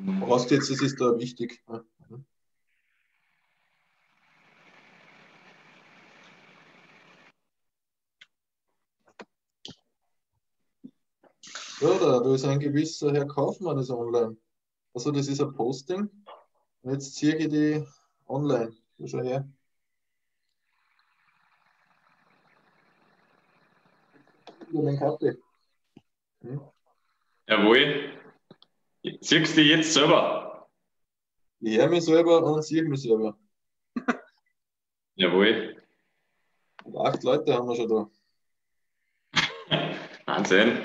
Du hast jetzt, das ist da wichtig. Ja, da ist ein gewisser Herr Kaufmann ist online. Also das ist ein Posting. Und jetzt ziehe ich die online. Schau her. Über den Kaffee. Hm? Jawohl. Siehst du dich jetzt selber? Ich höre mich selber und sehe mich selber. Jawohl. Und 8 Leute haben wir schon da. Wahnsinn.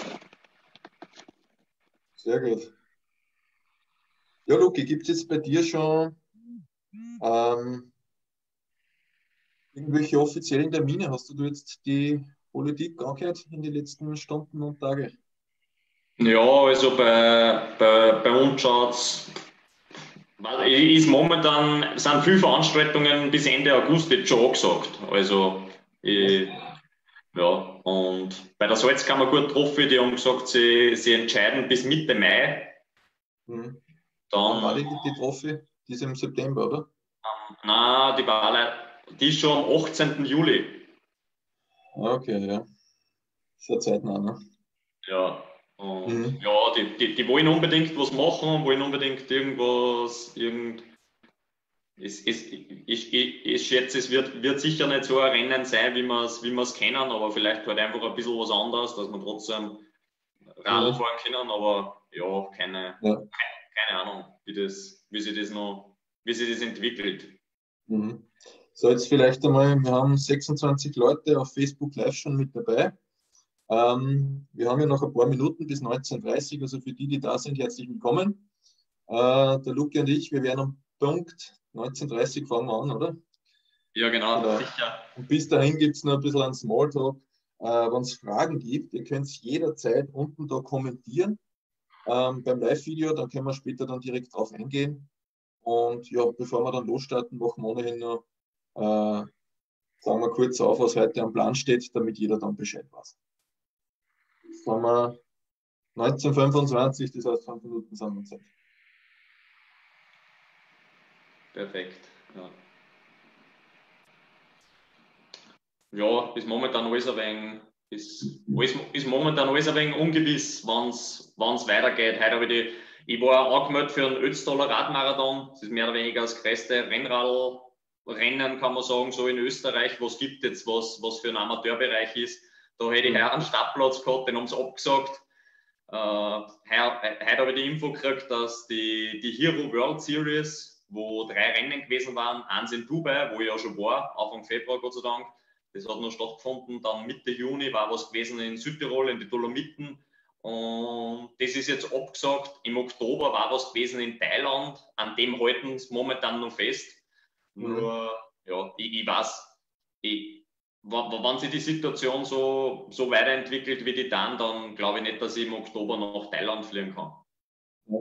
Sehr gut. Ja, Luki, gibt es jetzt bei dir schon irgendwelche offiziellen Termine? Hast du jetzt die Politik angehört in den letzten Stunden und Tagen? Ja, also bei uns schaut's, ist momentan, sind viele Veranstaltungen bis Ende August jetzt schon angesagt. Also, ja, und bei der Salzkammer gut getroffen, die haben gesagt, sie entscheiden bis Mitte Mai. Wann war Dann, die Trophy? Die ist im September, oder? nein, die ist schon am 18. Juli. Ah, okay, ja. Sehr zeitnah, ne? Ja, und Mhm. ja, die wollen unbedingt was machen, wollen unbedingt irgendwas, ich schätze, es wird sicher nicht so ein Rennen sein, wie wir es kennen, aber vielleicht halt einfach ein bisschen was anderes, dass wir trotzdem Radl Mhm. fahren können, aber ja, Ja. keine Ahnung, wie sich das entwickelt. Mhm. So, jetzt vielleicht einmal, wir haben 26 Leute auf Facebook Live schon mit dabei. Wir haben ja noch ein paar Minuten bis 19:30 Uhr, also für die, die da sind, herzlich willkommen. Der Luki und ich, wir werden um Punkt 19:30 Uhr fangen wir an, oder? Ja, genau, Genau. sicher. Und bis dahin gibt es noch ein bisschen einen Smalltalk. Wenn es Fragen gibt, ihr könnt es jederzeit unten da kommentieren beim Live-Video, dann können wir später dann direkt drauf eingehen. Und ja, bevor wir dann losstarten, machen wir ohnehin noch, sagen wir kurz auf, was heute am Plan steht, damit jeder dann Bescheid weiß. Jetzt haben wir 19:25, das heißt 5 Minuten sind wir Zeit. Perfekt. Ja. Ja, ist momentan alles ein wenig ungewiss, wann's weitergeht. Heute habe ich war angemeldet für einen Ötztaler Radmarathon. Das ist mehr oder weniger das größte Rennradrennen, kann man sagen, so in Österreich. Was gibt jetzt, was für ein Amateurbereich ist. Da hätte ich heute einen Startplatz gehabt, den haben sie abgesagt. Heute habe ich die Info gekriegt, dass die Hero World Series, wo 3 Rennen gewesen waren, eins in Dubai, wo ich ja schon war, Anfang Februar, Gott sei Dank, das hat noch stattgefunden. Dann Mitte Juni war was gewesen in Südtirol, in die Dolomiten. Und das ist jetzt abgesagt. Im Oktober war was gewesen in Thailand. An dem halten sie momentan noch fest. Mhm. Nur, ja, ich weiß, wenn sich die Situation so weiterentwickelt wie die dann glaube ich nicht, dass ich im Oktober nach Thailand fliegen kann. Ja.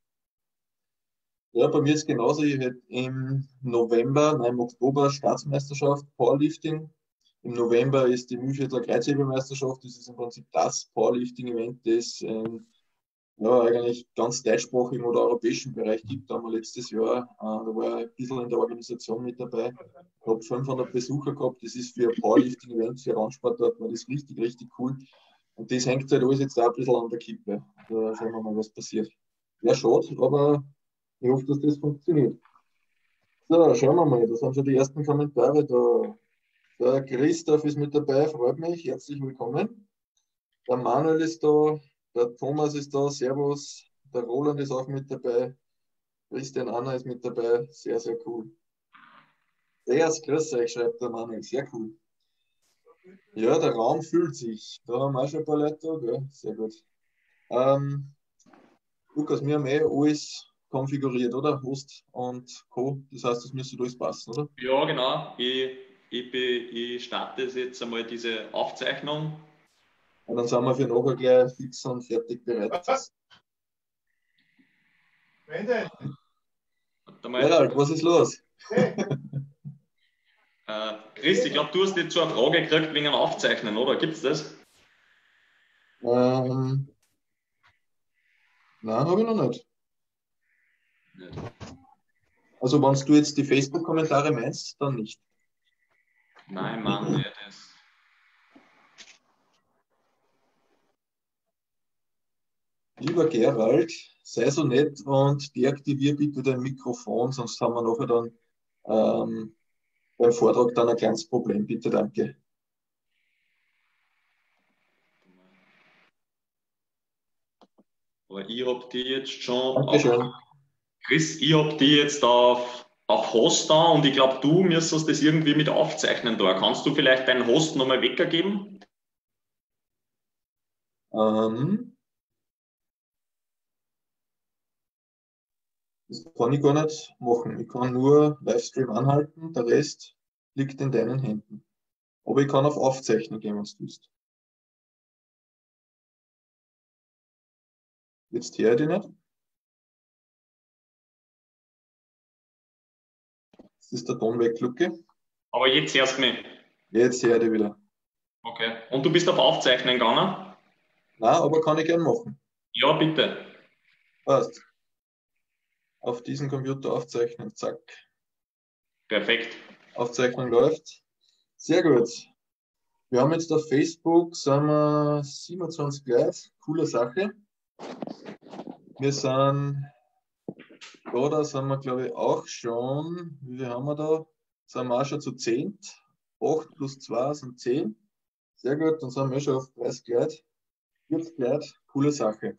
Ja, bei mir ist genauso. Ich hätte im November, nein, im Oktober Staatsmeisterschaft Powerlifting. Im November ist die Mühlviertler Kreuzhebemeisterschaft. Das ist im Prinzip das Powerlifting-Event, das ja, eigentlich ganz deutschsprachigen oder europäischen Bereich gibt. Da haben wir letztes Jahr, da war ich ein bisschen in der Organisation mit dabei. Ich habe 500 Besucher gehabt. Das ist für ein Powerlifting-Event, für Randsportart, war das richtig, richtig cool. Und das hängt halt alles jetzt auch ein bisschen an der Kippe. Da schauen wir mal, was passiert. Ja, schade, aber ich hoffe, dass das funktioniert. So, schauen wir mal. Da sind schon die ersten Kommentare da. Der Christoph ist mit dabei, freut mich. Herzlich willkommen. Der Manuel ist da, der Thomas ist da, Servus. Der Roland ist auch mit dabei. Christian Anna ist mit dabei. Sehr, sehr cool. Sehr grüß euch, schreibt der Manuel. Sehr cool. Ja, der Raum füllt sich. Da haben wir auch schon ein paar Leute da, gell? Sehr gut. Ähm, Lukas, wir haben alles konfiguriert, oder? Host und Co. Das heißt, das müsste alles passen, oder? Ja, genau. Ich starte jetzt einmal diese Aufzeichnung. Und dann sind wir für nachher gleich fix und fertig bereit. Gerald, was ist los? Chris, ich glaube, du hast jetzt so eine Frage gekriegt wegen dem Aufzeichnen, oder? Gibt's das? Nein, habe ich noch nicht. nicht. Also wenn du jetzt die Facebook-Kommentare meinst, dann nicht. Nein, Mann, nicht das. Lieber Gerald, sei so nett und deaktivier bitte dein Mikrofon, sonst haben wir nachher dann beim Vortrag dann ein kleines Problem. Bitte, danke. Aber ich habe die jetzt schon Dankeschön. Chris, ich habe die jetzt auf Host da und ich glaube, du müsstest das irgendwie mit aufzeichnen da. Kannst du vielleicht deinen Host nochmal weggeben? Das kann ich gar nicht machen. Ich kann nur Livestream anhalten, der Rest liegt in deinen Händen. Aber ich kann auf Aufzeichnen gehen, wenn du willst. Jetzt höre ich dich nicht. Das ist der Ton weg, Lucke. Aber jetzt hörst du mich. Jetzt höre ich dich wieder. Okay. Und du bist auf Aufzeichnen gegangen? Nein, aber kann ich gern machen. Ja, bitte. Passt. Auf diesen Computer aufzeichnen, zack. Perfekt. Aufzeichnung läuft. Sehr gut. Wir haben jetzt auf Facebook, sind wir 27 Leute. Coole Sache. Wir sind, da sind wir glaube ich auch schon, wie viel haben wir da? Sind wir auch schon zu 10. 8 plus 2 sind 10. Sehr gut, dann sind wir schon auf 30 Leute. 40 Leute, coole Sache.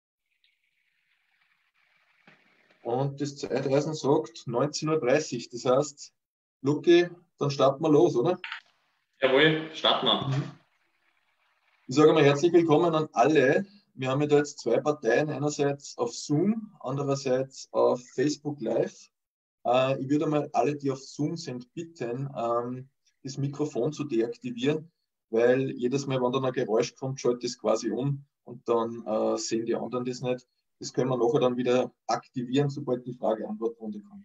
Und das Zeitreisen sagt 19:30 Uhr. Das heißt, Luki, dann starten wir los, oder? Jawohl, starten wir. Ich sage mal herzlich willkommen an alle. Wir haben ja da jetzt zwei Parteien, einerseits auf Zoom, andererseits auf Facebook Live. Ich würde mal alle, die auf Zoom sind, bitten, das Mikrofon zu deaktivieren, weil jedes Mal, wenn dann ein Geräusch kommt, schaltet es quasi um und dann sehen die anderen das nicht. Das können wir nachher dann wieder aktivieren, sobald die Frage-Antwort-Runde kommt.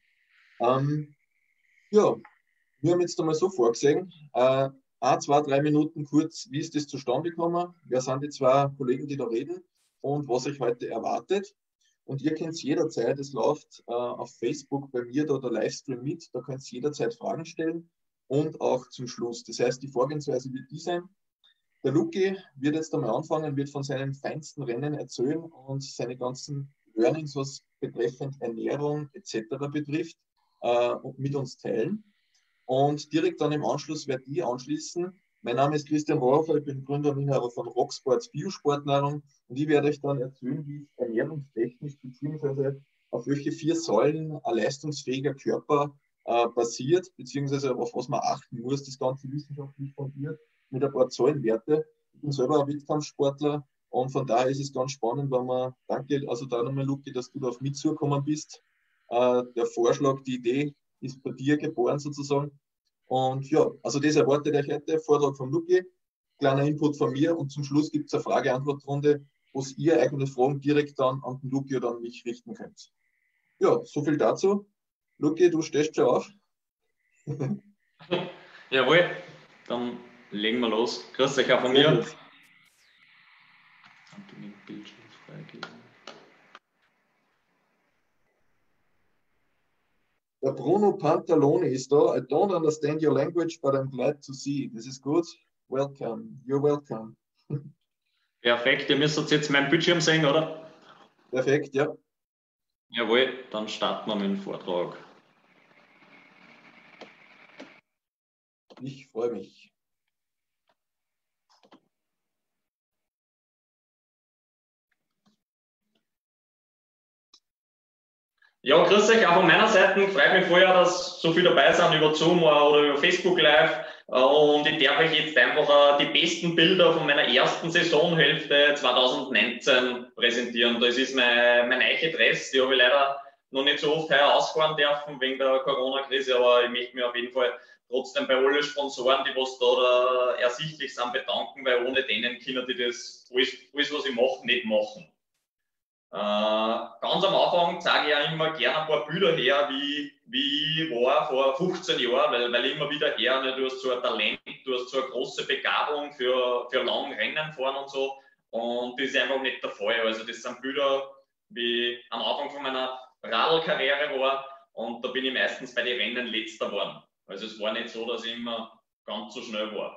Ja, wir haben jetzt einmal so vorgesehen, 1, 2, 3 Minuten kurz, wie ist das zustande gekommen, wer sind die zwei Kollegen, die da reden und was euch heute erwartet. Und ihr könnt jederzeit, es läuft auf Facebook bei mir da der Livestream mit, da könnt ihr jederzeit Fragen stellen und auch zum Schluss. Das heißt, die Vorgehensweise wird die sein. Der Luki wird jetzt einmal anfangen, wird von seinen feinsten Rennen erzählen und seine ganzen Learnings, was betreffend Ernährung etc. betrifft, und mit uns teilen. Und direkt dann im Anschluss werde ich anschließen. Mein Name ist Christian Hofer, ich bin Gründer und Inhaber von Rocksports Biosportnahrung und ich werde euch dann erzählen, wie es ernährungstechnisch bzw. auf welche 4 Säulen ein leistungsfähiger Körper basiert, beziehungsweise auf was man achten muss, das Ganze wissenschaftlich fundiert mit ein paar Zahlenwerte. Ich bin selber ein Wettkampfsportler und von daher ist es ganz spannend, wenn man, danke, also da nochmal, Luki, dass du da auf mich zugekommen bist. Der Vorschlag, die Idee ist bei dir geboren sozusagen. Und ja, also das erwartet euch heute. Vortrag von Luki, kleiner Input von mir und zum Schluss gibt es eine Frage-Antwort-Runde, wo ihr eigene Fragen direkt dann an den Luki oder an mich richten könnt. Ja, so viel dazu. Luki, du stehst schon auf. Jawohl, dann legen wir los. Grüß euch auch von mir. Bildschirm freigeben. Der Bruno Pantaloni ist da. I don't understand your language, but I'm glad to see. This is good. Welcome. You're welcome. Perfekt, ihr müsst jetzt meinen Bildschirm sehen, oder? Perfekt, ja. Jawohl, dann starten wir mit dem Vortrag. Ich freue mich. Ja, grüß euch auch von meiner Seite. Freut mich vorher, dass so viele dabei sind über Zoom oder über Facebook Live. Und ich darf euch jetzt einfach die besten Bilder von meiner ersten Saisonhälfte 2019 präsentieren. Das ist mein eiche Dress. Die habe ich leider noch nicht so oft heuer ausfahren dürfen wegen der Corona-Krise, aber ich möchte mich auf jeden Fall trotzdem bei allen Sponsoren, die was da ersichtlich sind, bedanken, weil ohne denen können die das alles was ich mache, nicht machen. Ganz am Anfang zeige ich ja immer gerne ein paar Bilder her, wie ich war vor 15 Jahren, weil ich immer wieder her, ne, du hast so ein Talent, du hast so eine große Begabung für lange Rennen fahren und so. Und das ist einfach nicht der Fall. Also das sind Bilder, wie am Anfang von meiner Radlkarriere war und da bin ich meistens bei den Rennen letzter geworden. Also es war nicht so, dass ich immer ganz so schnell war.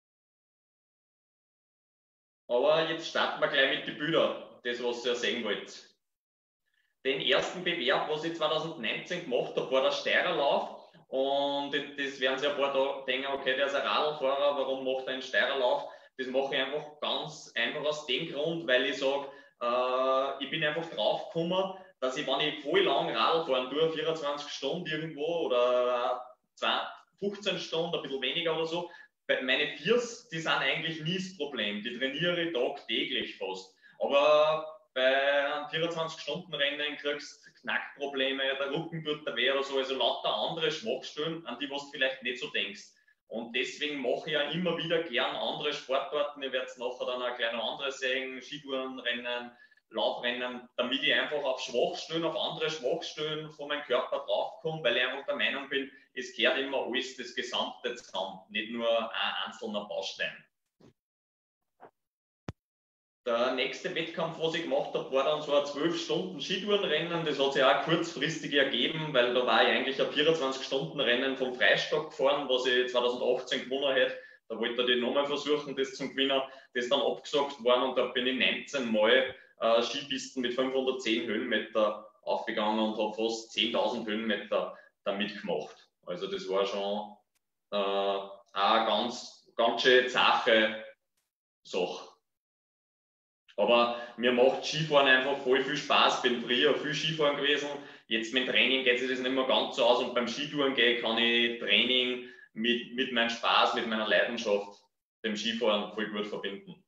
Aber jetzt starten wir gleich mit den Bildern, das was ihr sehen wollt. Den ersten Bewerb, was ich 2019 gemacht habe, war der Steirerlauf. Und das werden sich ein paar da denken, okay, der ist ein Radlfahrer, warum macht er einen Steirerlauf? Das mache ich einfach ganz einfach aus dem Grund, weil ich sage, ich bin einfach drauf gekommen, dass ich, wenn ich voll lang Radl fahren tue, 24 Stunden irgendwo oder 15 Stunden, ein bisschen weniger oder so, meine Viers, die sind eigentlich nie das Problem. Die trainiere ich tagtäglich fast. Aber bei einem 24-Stunden-Rennen kriegst du Knackprobleme, der Rücken tut da weh oder so, also lauter andere Schwachstellen, an die du vielleicht nicht so denkst. Und deswegen mache ich ja immer wieder gern andere Sportarten. Ihr werdet nachher dann auch gleich noch andere sehen, Skitourenrennen, Laufrennen, damit ich einfach auf Schwachstellen, auf andere Schwachstellen von meinem Körper draufkomme, weil ich einfach der Meinung bin, es gehört immer alles, das Gesamte zusammen, nicht nur ein einzelner Baustein. Der nächste Wettkampf, was ich gemacht habe, war dann so ein 12-Stunden-Skitourenrennen. Das hat sich auch kurzfristig ergeben, weil da war ich eigentlich ein 24-Stunden-Rennen vom Freistock gefahren, was ich 2018 gewonnen hätte. Da wollte ich nochmal versuchen, das zu gewinnen. Das ist dann abgesagt worden und da bin ich 19 Mal Skipisten mit 510 Höhenmeter aufgegangen und habe fast 10.000 Höhenmeter damit gemacht. Also das war schon eine ganz schön zache Sache. Aber mir macht Skifahren einfach voll viel Spaß. Ich bin früher viel Skifahren gewesen. Jetzt mit Training geht sich das nicht mehr ganz so aus. Und beim Skitouren gehen kann ich Training mit meinem Spaß, mit meiner Leidenschaft, dem Skifahren voll gut verbinden.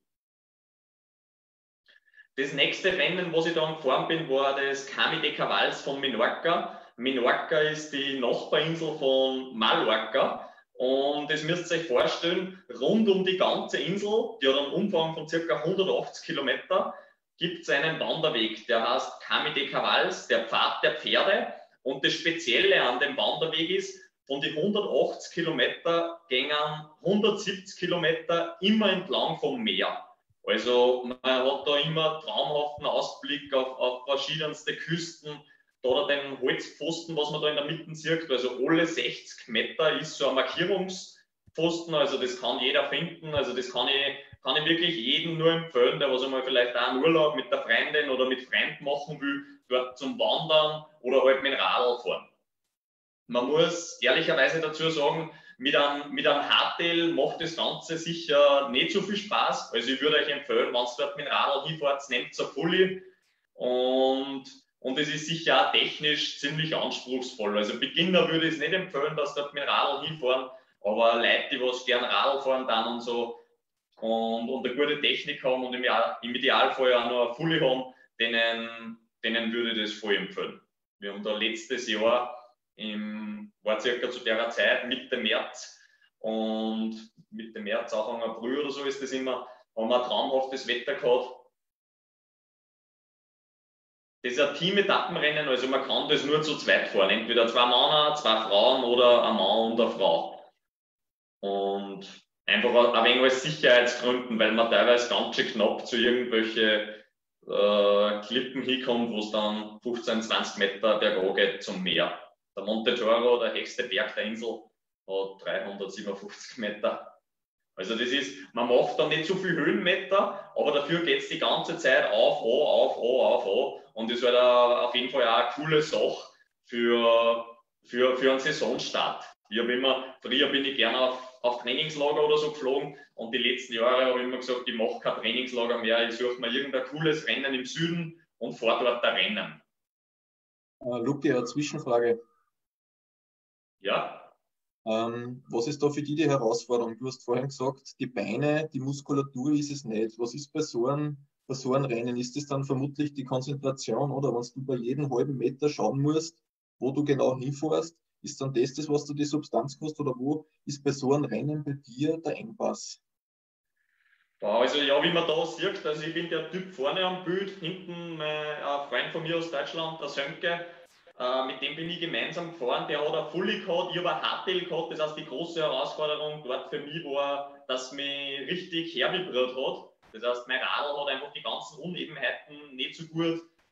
Das nächste Rennen, was ich dann gefahren bin, war das Camí de Cabals von Menorca. Menorca ist die Nachbarinsel von Mallorca. Und das müsst ihr euch vorstellen, rund um die ganze Insel, die hat einen Umfang von ca. 180 Kilometer, gibt es einen Wanderweg, der heißt Camí de Cabals, der Pfad der Pferde. Und das Spezielle an dem Wanderweg ist, von den 180 Kilometer gingen 170 Kilometer immer entlang vom Meer. Also man hat da immer traumhaften Ausblick auf verschiedenste Küsten. Da den Holzpfosten, was man da in der Mitte sieht, also alle 60 Meter ist so ein Markierungspfosten, also das kann jeder finden, also das kann ich wirklich jedem nur empfehlen, der was einmal vielleicht auch einen Urlaub mit der Freundin oder mit Freunden machen will, dort zum Wandern oder halt mit dem Radl fahren. Man muss ehrlicherweise dazu sagen, mit einem Hardtail macht das Ganze sicher nicht so viel Spaß, also ich würde euch empfehlen, wenn ihr dort mit dem Radl hinfahrt, nehmt ein Pulli und es ist sicher auch technisch ziemlich anspruchsvoll. Also Beginner würde ich es nicht empfehlen, dass dort mit Radl hinfahren, aber Leute, die was gerne Radl fahren dann und so und eine gute Technik haben und im Idealfall auch noch ein Fully haben, denen würde ich das voll empfehlen. Wir haben da letztes Jahr, war circa zu der Zeit, Mitte März und Mitte März, Anfang April oder so ist das immer, haben wir ein traumhaftes Wetter gehabt. Das ist ein Team-Etappenrennen, also man kann das nur zu zweit fahren. Entweder 2 Männer, 2 Frauen oder ein Mann und eine Frau. Und einfach ein wenig aus Sicherheitsgründen, weil man teilweise ganz schön knapp zu irgendwelchen Klippen hinkommt, wo es dann 15, 20 Meter bergab geht zum Meer. Der Monte Toro, der höchste Berg der Insel, hat 357 Meter. Also das ist, man macht dann nicht so viel Höhenmeter, aber dafür geht es die ganze Zeit auf, an. Und das war auf jeden Fall auch eine coole Sache für einen Saisonstart. Früher bin ich gerne auf Trainingslager oder so geflogen und die letzten Jahre habe ich immer gesagt, ich mache kein Trainingslager mehr, ich suche mir irgendein cooles Rennen im Süden und fahre dort ein Rennen. Luki, eine Zwischenfrage. Ja. Was ist da für dich die Herausforderung? Du hast vorhin gesagt, die Beine, die Muskulatur ist es nicht. Was ist bei so einem Rennen? Ist es dann vermutlich die Konzentration oder wenn du bei jedem halben Meter schauen musst, wo du genau hinfährst, ist dann das, was du die Substanz kostet oder wo ist bei so einem Rennen bei dir der Engpass? Also ja, wie man da sieht, also ich bin der Typ vorne am Bild, hinten ein Freund von mir aus Deutschland, der Sönke, mit dem bin ich gemeinsam gefahren, der hat ein Fully gehabt, ich habe ein Hardtail gehabt, das heißt die große Herausforderung dort für mich war, dass mich richtig hervibriert hat. Das heißt, mein Radl hat einfach die ganzen Unebenheiten nicht so gut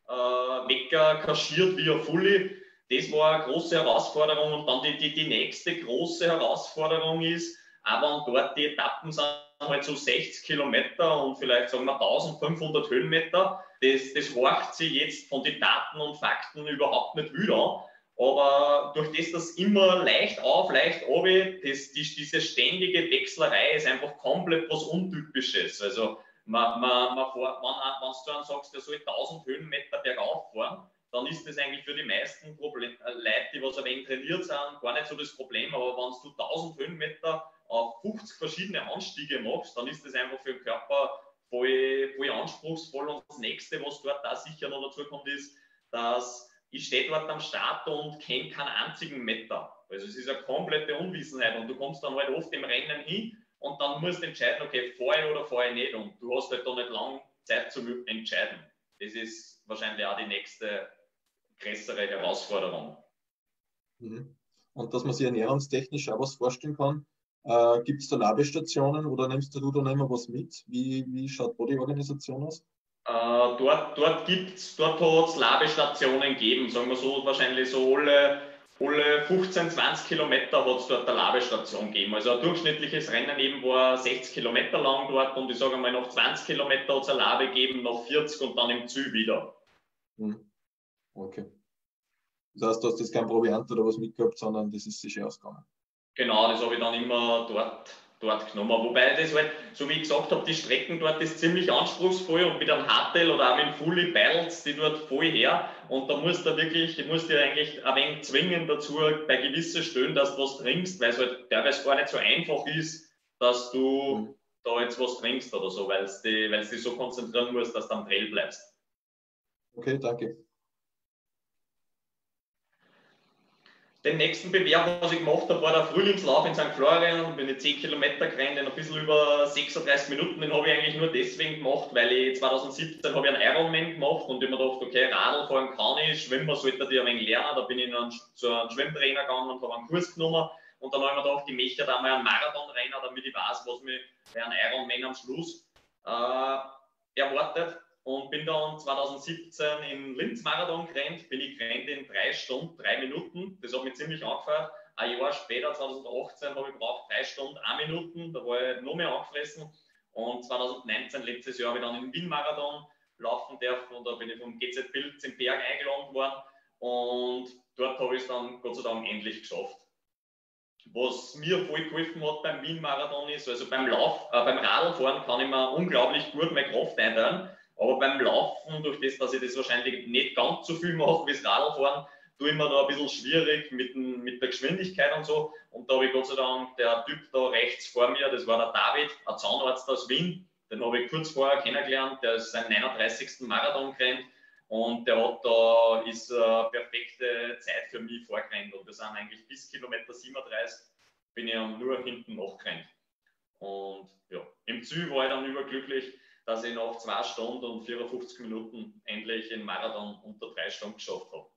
Wecker kaschiert wie ein Fully. Das war eine große Herausforderung. Und dann die nächste große Herausforderung ist, aber dort die Etappen sind halt so 60 Kilometer und vielleicht sagen wir 1500 Höhenmeter. Das horcht sich jetzt von den Daten und Fakten überhaupt nicht wieder. Aber durch das, dass immer leicht auf, leicht runter, diese ständige Wechselerei ist einfach komplett was Untypisches. Also, wenn du dann sagst, der soll 1000 Höhenmeter bergauf fahren, dann ist das eigentlich für die meisten Leute, die was ein wenig trainiert sind, gar nicht so das Problem. Aber wenn du 1000 Höhenmeter auf 50 verschiedene Anstiege machst, dann ist das einfach für den Körper voll anspruchsvoll. Und das nächste, was dort da sicher noch dazu kommt, ist, dass ich stehe dort am Start und kenne keinen einzigen Meter. Also es ist eine komplette Unwissenheit und du kommst dann halt oft im Rennen hin und dann musst du entscheiden, okay, fahre ich oder fahre ich nicht, und du hast halt da nicht lange Zeit zu entscheiden. Das ist wahrscheinlich auch die nächste größere Herausforderung. Und dass man sich ernährungstechnisch auch was vorstellen kann, gibt es da Labestationen oder nimmst du da immer was mit? Wie schaut da die Organisation aus? Dort hat es Labestationen gegeben, sagen wir so, wahrscheinlich so alle 15, 20 Kilometer hat es dort eine Labestation gegeben. Also ein durchschnittliches Rennen eben war 60 Kilometer lang dort, und ich sage mal, nach 20 Kilometer hat es eine Labe gegeben, nach 40 und dann im Ziel wieder. Okay. Das heißt, du hast jetzt kein Proviant oder was mitgehabt, sondern das ist sicher ausgegangen. Genau, das habe ich dann immer dort genommen. Wobei das halt, so wie ich gesagt habe, die Strecken dort ist ziemlich anspruchsvoll, und mit einem Hardtail oder auch mit einem Fully Paddles, die dort voll her, und da musst du eigentlich ein wenig zwingen dazu, bei gewissen Stellen, dass du was trinkst, weil es halt teilweise gar nicht so einfach ist, dass du da jetzt was trinkst oder so, weil du dich so konzentrieren musst, dass du am Trail bleibst. Okay, danke. Den nächsten Bewerb, was ich gemacht habe, war der Frühlingslauf in St. Florian. Bin ich 10 Kilometer gerannt, in ein bisschen über 36 Minuten. Den habe ich eigentlich nur deswegen gemacht, weil ich 2017 habe ich einen Ironman gemacht und ich mir gedacht, okay, Radl fahren kann ich, Schwimmen sollte ich ein wenig lernen. Da bin ich zu einem Schwimmtrainer gegangen und habe einen Kurs genommen. Und dann habe ich mir gedacht, ich möchte da mal einen Marathon rennen, damit ich weiß, was mich bei einem Ironman am Schluss erwartet. Und bin dann 2017 in Linz-Marathon gerannt, bin ich gerannt in 3 Stunden, 3 Minuten. Das hat mich ziemlich angefeuert. Ein Jahr später, 2018, habe ich gebraucht 3 Stunden, 1 Minute. Da war ich noch mehr angefressen. Und 2019, letztes Jahr, habe ich dann in Wien-Marathon laufen dürfen, und da bin ich vom GZ Pilz im Berg eingeladen worden. Und dort habe ich es dann Gott sei Dank endlich geschafft. Was mir voll geholfen hat beim Wien-Marathon ist, also beim Radlfahren kann ich mir unglaublich gut meine Kraft einteilen. Aber beim Laufen, durch das, dass ich das wahrscheinlich nicht ganz so viel mache wie das Radlfahren, tue ich mir da ein bisschen schwierig mit der Geschwindigkeit und so. Und da habe ich Gott sei Dank der Typ da rechts vor mir, das war der David, ein Zahnarzt aus Wien, den habe ich kurz vorher kennengelernt, der ist seinen 39. Marathon gerannt, und der hat da ist eine perfekte Zeit für mich vorgerannt. Und wir sind eigentlich bis Kilometer 37 bin ich nur hinten nachgerannt. Und ja, im Ziel war ich dann überglücklich, dass ich nach 2 Stunden und 54 Minuten endlich den Marathon unter 3 Stunden geschafft habe.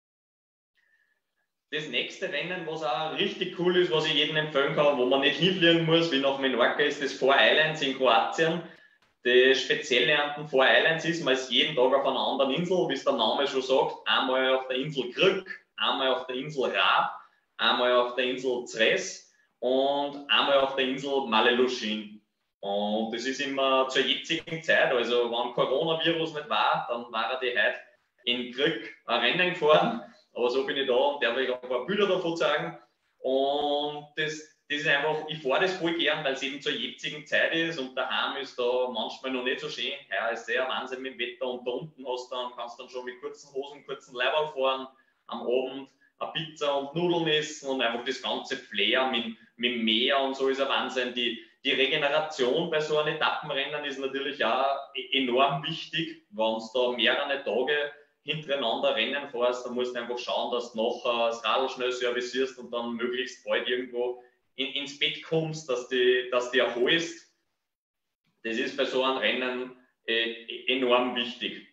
Das nächste Rennen, was auch richtig cool ist, was ich jedem empfehlen kann, wo man nicht hinfliegen muss, wie nach Menorca, ist das Four Islands in Kroatien. Das Spezielle an den Four Islands ist, man ist jeden Tag auf einer anderen Insel, wie es der Name schon sagt. Einmal auf der Insel Krk, einmal auf der Insel Rab, einmal auf der Insel Zres und einmal auf der Insel Maleluschin. Und das ist immer zur jetzigen Zeit, also wenn Coronavirus nicht war, dann war die heute in Krk ein Rennen gefahren. Aber so bin ich da und darf euch ein paar Bilder davon zeigen. Und das ist einfach, ich fahre das voll gern, weil es eben zur jetzigen Zeit ist, und daheim ist da manchmal noch nicht so schön. Ja, ist sehr Wahnsinn mit dem Wetter, und da unten kannst du dann schon mit kurzen Hosen, kurzen Leiberl fahren, am Abend eine Pizza und Nudeln essen und einfach das ganze Flair mit dem Meer und so ist ein Wahnsinn. Die Regeneration bei so einem Etappenrennen ist natürlich auch enorm wichtig. Wenn du da mehrere Tage hintereinander Rennen fährst, dann musst du einfach schauen, dass du nachher das Radl schnell servisierst und dann möglichst bald irgendwo ins Bett kommst, dass du erholst. Das ist bei so einem Rennen enorm wichtig.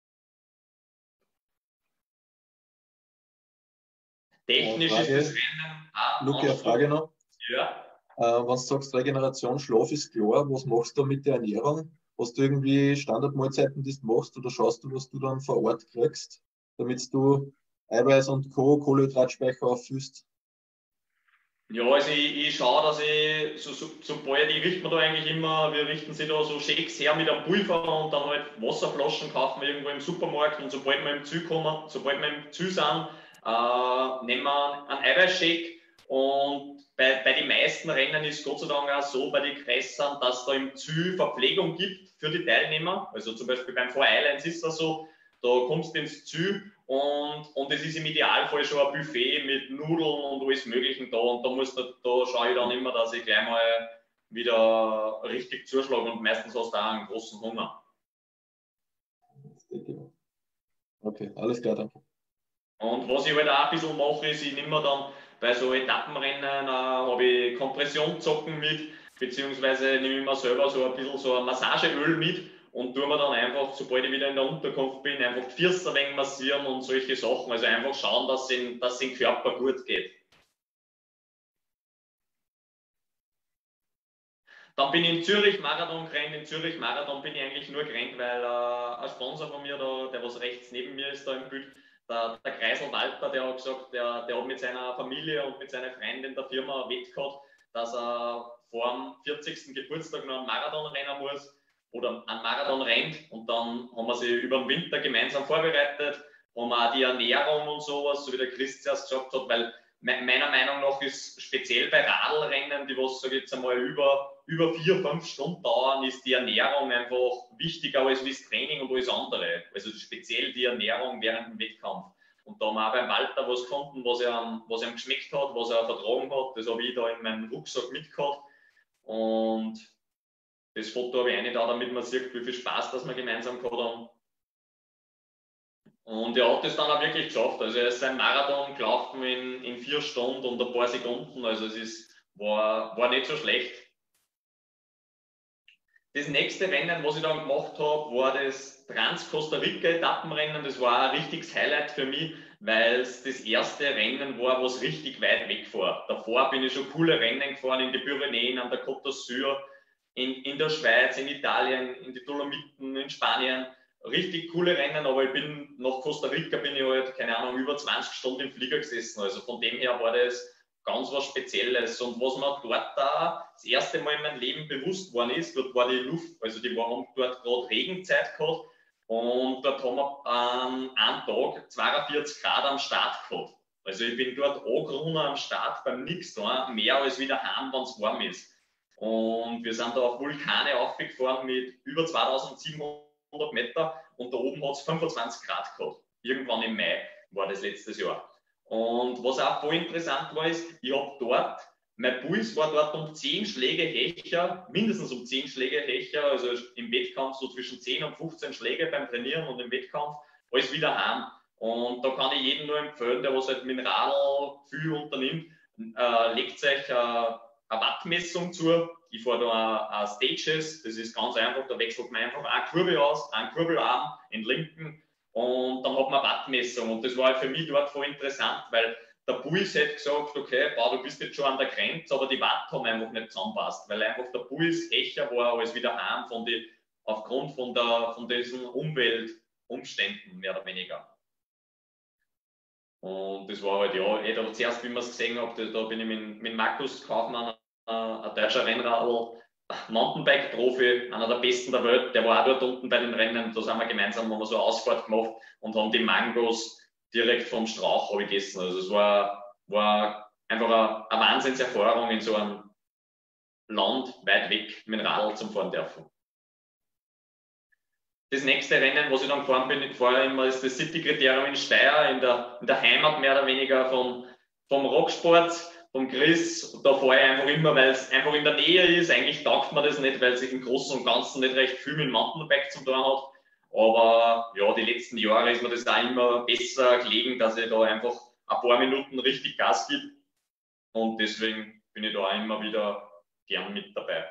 Technisch ist das Rennen auch. Luki, eine Frage noch. Ja. Wenn du sagst, Regeneration, Schlaf ist klar, was machst du mit der Ernährung? Hast du irgendwie Standardmahlzeiten, die du machst, oder schaust du, was du dann vor Ort kriegst, damit du Eiweiß und Co. Kohlenhydratspeicher auffüllst? Ja, also ich schaue, dass ich, sobald ich richte mir da eigentlich immer, wir richten sie da so Shakes her mit einem Pulver und dann halt Wasserflaschen kaufen wir irgendwo im Supermarkt und sobald wir im Ziel kommen, sobald wir im Ziel sind, nehmen wir einen Eiweißshake und bei den meisten Rennen ist Gott sei Dank auch so bei den Cressern, dass es da im Ziel Verpflegung gibt für die Teilnehmer. Also zum Beispiel beim Four Islands ist das so, da kommst du ins Ziel und es ist im Idealfall schon ein Buffet mit Nudeln und alles Möglichen da. Und da schaue ich dann immer, dass ich gleich mal wieder richtig zuschlage und meistens hast du auch einen großen Hunger. Okay, alles klar, danke. Und was ich halt auch ein bisschen mache, ist, ich nehme mir dann bei so Etappenrennen habe ich Kompressionssocken mit, beziehungsweise nehme ich mir selber so ein bisschen so ein Massageöl mit und tue mir dann einfach, sobald ich wieder in der Unterkunft bin, einfach die Füße ein wenig massieren und solche Sachen. Also einfach schauen, dass es dem Körper gut geht. Dann bin ich in Zürich Marathon gerannt. In Zürich Marathon bin ich eigentlich nur gerannt, weil ein Sponsor von mir, da, der was rechts neben mir ist, da im Bild, der Kreisel Walter, der hat gesagt, der hat mit seiner Familie und mit seiner Freundin der Firma Wett gehabt, dass er vor dem 40. Geburtstag noch einen Marathon rennen muss oder einen Marathon rennt. Und dann haben wir sie über den Winter gemeinsam vorbereitet, haben auch die Ernährung und sowas, so wie der Chris zuerst gesagt hat, weil meiner Meinung nach ist speziell bei Radlrennen, die was, sage ich jetzt einmal, über 4-5 Stunden dauern, ist die Ernährung einfach wichtiger als das Training und alles andere. Also speziell die Ernährung während dem Wettkampf. Und da haben wir auch beim Walter was gefunden, was ihm geschmeckt hat, was er vertragen hat. Das habe ich da in meinem Rucksack mitgehabt. Und das Foto habe ich eine da, damit man sieht, wie viel Spaß das wir gemeinsam gehabt haben. Und er hat das dann auch wirklich geschafft. Also er ist sein Marathon gelaufen in 4 Stunden und ein paar Sekunden. Also war nicht so schlecht. Das nächste Rennen, was ich dann gemacht habe, war das Trans-Costa Rica-Etappenrennen. Das war ein richtiges Highlight für mich, weil es das erste Rennen war, was richtig weit weg war. Davor bin ich schon coole Rennen gefahren in die Pyrenäen, an der Côte d'Azur, in der Schweiz, in Italien, in die Dolomiten, in Spanien. Richtig coole Rennen, aber ich bin nach Costa Rica bin ich halt, keine Ahnung, über 20 Stunden im Flieger gesessen. Also von dem her war das ganz was Spezielles. Und was mir dort da das erste Mal in meinem Leben bewusst worden ist, dort war die Luft, also die haben dort gerade Regenzeit gehabt und dort haben wir einen Tag 42 Grad am Start gehabt. Also ich bin dort angerungen am Start beim Nix da, mehr als wieder heim, wenn es warm ist. Und wir sind da auf Vulkane aufgefahren mit über 2700 Meter und da oben hat es 25 Grad gehabt. Irgendwann im Mai war das letztes Jahr. Und was auch voll interessant war, ist, ich habe dort, mein Puls war dort um 10 Schläge Hecher, mindestens um 10 Schläge Hecher, also im Wettkampf so zwischen 10 und 15 Schläge beim Trainieren und im Wettkampf, alles wieder heim. Und da kann ich jedem nur empfehlen, der was halt mit dem Radl viel unternimmt, legt euch eine Wattmessung zu. Ich fahre da Stages, das ist ganz einfach, da wechselt man einfach eine Kurbel aus, einen Kurbelarm, den linken und dann hat man eine Wattmessung. Und das war halt für mich dort voll interessant, weil der Puls hat gesagt, okay, du bist jetzt schon an der Grenze, aber die Watt haben einfach nicht zusammenpasst, weil einfach der Puls Hecher war, alles wieder heim aufgrund von diesen Umweltumständen, mehr oder weniger. Und das war halt, ja, da zuerst, wie man es gesehen hat, da bin ich mit Markus Kaufmann, ein deutscher Rennradl, Mountainbike-Profi, einer der besten der Welt, der war auch dort unten bei den Rennen. Da sind wir gemeinsam, haben wir so eine Ausfahrt gemacht und haben die Mangos direkt vom Strauch gegessen. Also es war einfach eine Wahnsinnserfahrung in so einem Land weit weg mit dem Radl zum Fahren dürfen. Das nächste Rennen, was ich dann gefahren bin, ist das City-Kriterium in Steyr, in der Heimat mehr oder weniger vom Rocksport, vom Chris. Da fahre ich einfach immer, weil es einfach in der Nähe ist. Eigentlich taugt mir das nicht, weil es im Großen und Ganzen nicht recht viel mit dem Mountainbike zu tun hat. Aber ja, die letzten Jahre ist mir das auch immer besser gelegen, dass ich da einfach ein paar Minuten richtig Gas gebe. Und deswegen bin ich da auch immer wieder gern mit dabei.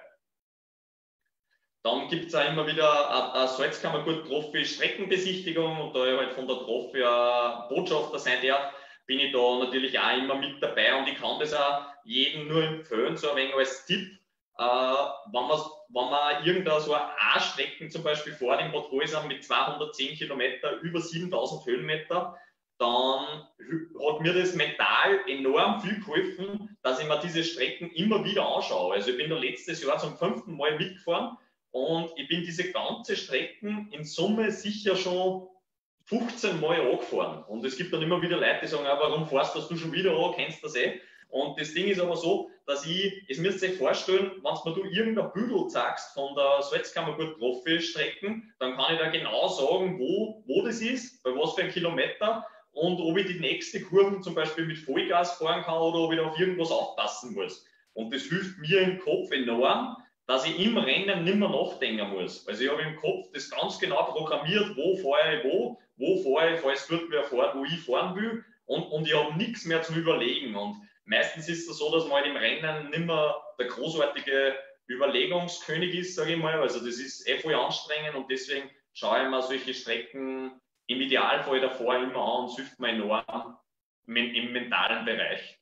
Dann gibt es auch immer wieder eine Salzkammergut-Profi-Streckenbesichtigung und da ich halt von der Profi Botschafter sein darf, bin ich da natürlich auch immer mit dabei und ich kann das auch jedem nur empfehlen, so ein wenig als Tipp. wenn man irgendeine so eine A-Strecken zum Beispiel fährt in Bad Gäusern mit 210 Kilometer, über 7000 Höhenmeter, dann hat mir das mental enorm viel geholfen, dass ich mir diese Strecken immer wieder anschaue. Also ich bin da letztes Jahr zum 5. Mal mitgefahren und ich bin diese ganze Strecken in Summe sicher schon 15 Mal angefahren. Und es gibt dann immer wieder Leute, die sagen, warum fährst du schon wieder an, kennst du das eh? Und das Ding ist aber so, dass es müsst ihr euch vorstellen, wenn du irgendein Bügel zeigst von der Salzkammergut-Profi-Strecken, dann kann ich da genau sagen, wo das ist, bei was für einem Kilometer und ob ich die nächste Kurve zum Beispiel mit Vollgas fahren kann oder ob ich da auf irgendwas aufpassen muss. Und das hilft mir im Kopf enorm, dass ich im Rennen nicht mehr nachdenken muss. Also ich habe im Kopf das ganz genau programmiert, wo fahre ich wo fahre ich, falls dort wer fährt, wo ich fahren will und ich habe nichts mehr zum Überlegen. Und meistens ist es so, dass man halt im Rennen nicht mehr der großartige Überlegungskönig ist, sage ich mal. Also das ist voll anstrengend und deswegen schaue ich mir solche Strecken im Idealfall davor immer an und es hilft mir enorm im mentalen Bereich.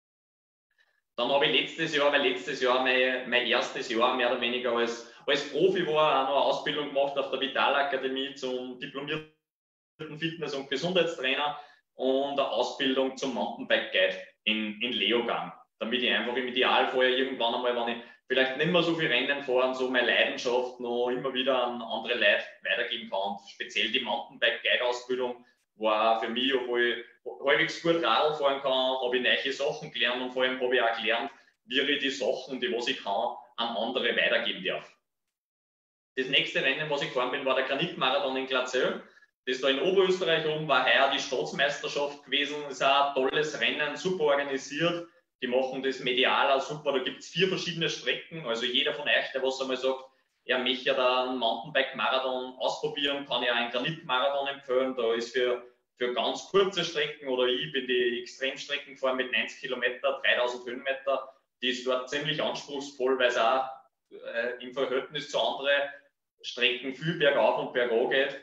Dann habe ich letztes Jahr mein erstes Jahr mehr oder weniger als Profi war, auch noch eine Ausbildung gemacht auf der Vitalakademie zum diplomierten Fitness- und Gesundheitstrainer und eine Ausbildung zum Mountainbike-Guide in Leogang, damit ich einfach im Idealfall irgendwann einmal, wenn ich vielleicht nicht mehr so viel Rennen fahre und so meine Leidenschaft noch immer wieder an andere Leute weitergeben kann. Und speziell die Mountainbike-Guide-Ausbildung war für mich, obwohl ich halbwegs gut Radl fahren kann, habe ich neue Sachen gelernt und vor allem habe ich auch gelernt, wie ich die Sachen, die was ich kann, an andere weitergeben darf. Das nächste Rennen, was ich gefahren bin, war der Granitmarathon in Glatzell. Das da in Oberösterreich oben war heuer die Staatsmeisterschaft gewesen. Das ist auch ein tolles Rennen, super organisiert. Die machen das medial auch super. Da gibt es 4 verschiedene Strecken. Also jeder von euch, der was einmal sagt, er möchte ja da einen Mountainbike-Marathon ausprobieren, kann ich auch einen Granitmarathon empfehlen. Da ist für ganz kurze Strecken oder ich bin die Extremstrecken gefahren mit 90 Kilometer, 3000 Höhenmeter. Die ist dort ziemlich anspruchsvoll, weil es auch im Verhältnis zu anderen Strecken viel bergauf und bergab geht.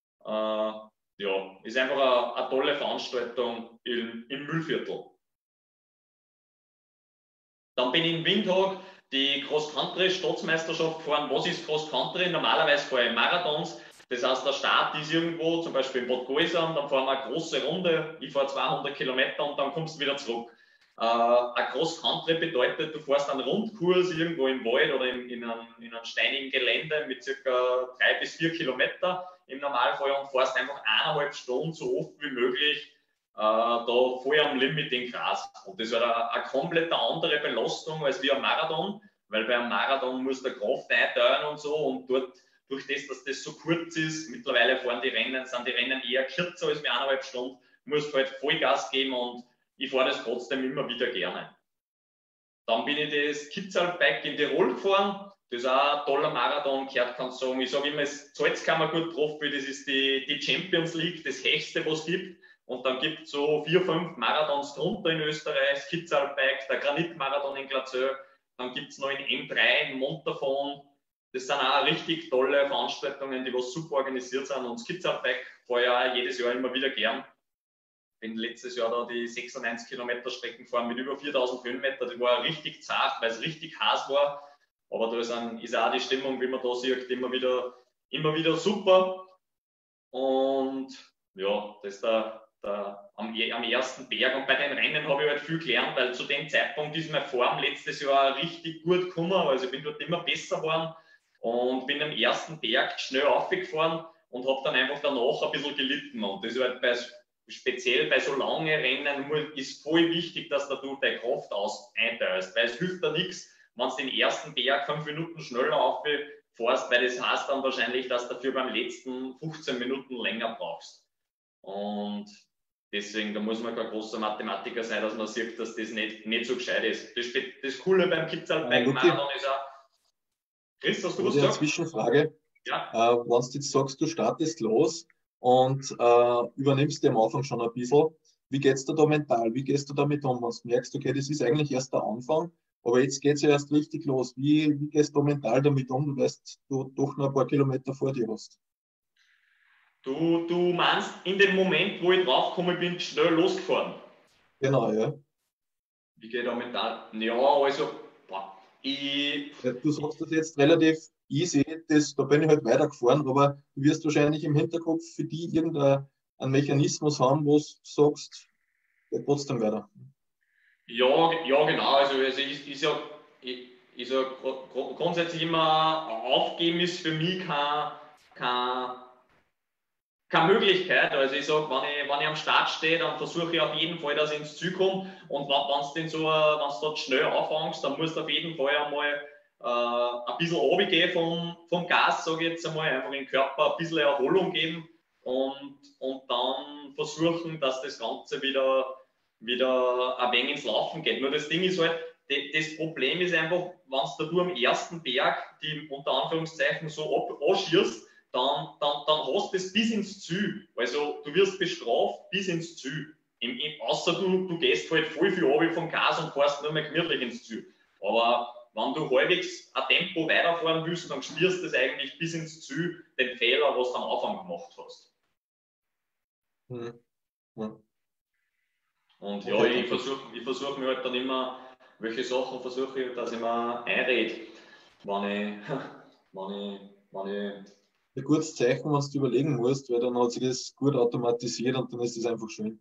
Ja, ist einfach eine tolle Veranstaltung im Mühlviertel. Dann bin ich in Windhoek die Cross-Country-Staatsmeisterschaft gefahren. Was ist Cross-Country? Normalerweise fahre ich Marathons. Das heißt, der Start ist irgendwo, zum Beispiel in Bad Gäusern, dann fahren wir eine große Runde. Ich fahre 200 Kilometer und dann kommst du wieder zurück. Ein Cross-Country bedeutet, du fährst einen Rundkurs irgendwo im Wald oder in einem steinigen Gelände mit ca. 3 bis 4 Kilometer im Normalfall und fährst einfach 1,5 Stunden so oft wie möglich da voll am Limit in Gras. Und das war eine komplett andere Belastung als wie ein Marathon, weil bei einem Marathon muss der Kraft einteilen und so und dort, durch das, dass das so kurz ist, mittlerweile sind die Rennen eher kürzer als mit 1,5 Stunden, musst du halt Vollgas geben und ich fahre das trotzdem immer wieder gerne. Dann bin ich das Kitzalbike in Tirol gefahren. Das ist auch ein toller Marathon, gehört, kannst du sagen. Ich sage immer, das Salzkammergut Profi, das ist die Champions League, das höchste, was es gibt. Und dann gibt es so 4, 5 Marathons drunter in Österreich, das Kitzalbike, der Granitmarathon in Glatzell. Dann gibt es noch in M3 in Montafon. Das sind auch richtig tolle Veranstaltungen, die was super organisiert sind. Und das Kitzalbike fahre ich auch jedes Jahr immer wieder gern. Bin letztes Jahr da die 96 Kilometer Strecken gefahren mit über 4000 Höhenmeter. Das war richtig zart, weil es richtig heiß war. Aber da ist auch die Stimmung, wie man da sieht, immer wieder super. Und ja, das ist am ersten Berg. Und bei den Rennen habe ich halt viel gelernt, weil zu dem Zeitpunkt ist meine Form letztes Jahr richtig gut gekommen. Also ich bin dort immer besser geworden und bin am ersten Berg schnell aufgefahren und habe dann einfach danach ein bisschen gelitten. Und das ist halt speziell bei so langen Rennen ist voll wichtig, dass du deine Kraft einteilst, weil es hilft dir nichts, wenn du den ersten Berg 5 Minuten schneller auffährst, weil das heißt dann wahrscheinlich, dass du dafür beim letzten 15 Minuten länger brauchst. Und deswegen, da muss man kein großer Mathematiker sein, dass man sieht, dass das nicht so gescheit ist. Das Coole beim Kitzalbike-Marathon ist auch. Chris, hast du was gesagt? Zwischenfrage. Ja. Wenn du jetzt sagst, du startest los und übernimmst dir am Anfang schon ein bisschen, wie geht's dir da mental? Wie gehst du damit um? Wenn du merkst, okay, das ist eigentlich erst der Anfang, aber jetzt geht es ja erst richtig los. Wie gehst du mental damit um? Du weißt, du doch noch ein paar Kilometer vor dir hast. Du meinst, in dem Moment, wo ich draufgekommen bin, schnell losgefahren? Genau, ja. Wie geht da mental? Ja, also, Du sagst das jetzt relativ easy, da bin ich halt weitergefahren, aber du wirst wahrscheinlich im Hinterkopf für die irgendeinen Mechanismus haben, wo du sagst, geht trotzdem weiter. Ja, genau. Also ist ja grundsätzlich immer aufgeben ist für mich kein keine Möglichkeit. Also ich sage, wenn ich am Start stehe, dann versuche ich auf jeden Fall, dass ich ins Ziel komme. Und wenn du dort schnell anfängst, dann musst du auf jeden Fall einmal ein bisschen runtergehen vom Gas, sage ich jetzt einmal, einfach dem Körper ein bisschen Erholung geben und dann versuchen, dass das Ganze wieder ein wenig ins Laufen geht. Nur das Ding ist halt, das Problem ist einfach, wenn du am ersten Berg die unter Anführungszeichen so anschierst, dann hast du es bis ins Ziel. Also du wirst bestraft bis ins Ziel. Außer du gehst halt voll viel runter vom Gas und fährst nur mehr gemütlich ins Ziel. Aber wenn du halbwegs ein Tempo weiterfahren willst, dann spürst du es eigentlich bis ins Ziel, den Fehler, was du am Anfang gemacht hast. Hm. Hm. Und ja, ich versuch mir halt dann immer, welche Sachen versuche ich, dass ich mir einrede, wenn ich Ein gutes Zeichen, wenn du überlegen musst, weil dann hat sich das gut automatisiert und dann ist es einfach schön.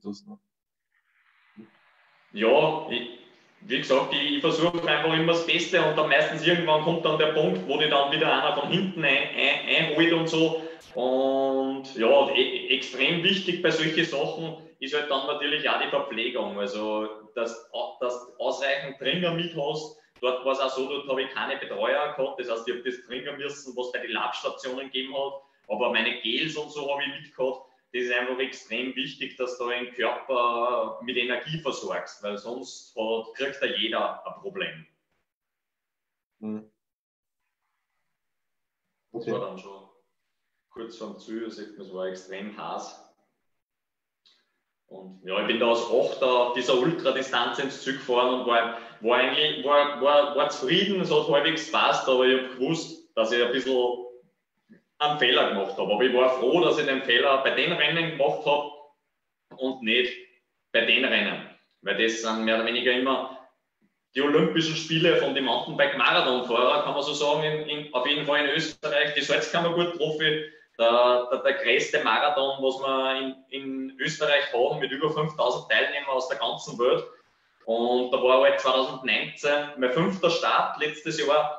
Ja, wie gesagt, ich versuche einfach immer das Beste und dann meistens irgendwann kommt dann der Punkt, wo dir dann wieder einer von hinten einholt und so. Und ja, extrem wichtig bei solchen Sachen ist halt dann natürlich auch die Verpflegung. Also, dass du ausreichend Trinker mit hast. Dort war es auch so, dort habe ich keine Betreuer gehabt. Das heißt, ich habe das trinken müssen, was bei den Labstationen gegeben hat. Aber meine Gels und so habe ich mitgehabt. Das ist einfach extrem wichtig, dass du den Körper mit Energie versorgst, weil sonst kriegt da jeder ein Problem. Hm. Okay. Das war dann schon kurz vorm Ziel, es war extrem heiß. Und ja, ich bin da aus 8 auf dieser Ultradistanz ins Ziel gefahren und war zufrieden, es hat halbwegs gepasst, aber ich habe gewusst, dass ich ein bisschen einen Fehler gemacht habe. Aber ich war froh, dass ich den Fehler bei den Rennen gemacht habe und nicht bei den Rennen. Weil das sind mehr oder weniger immer die Olympischen Spiele von den Mountainbike-Marathonfahrern, kann man so sagen, auf jeden Fall in Österreich. Die Salzkammergut-Trophy, der größte Marathon, was wir in Österreich haben, mit über 5000 Teilnehmern aus der ganzen Welt. Und da war halt 2019 mein 5. Start letztes Jahr.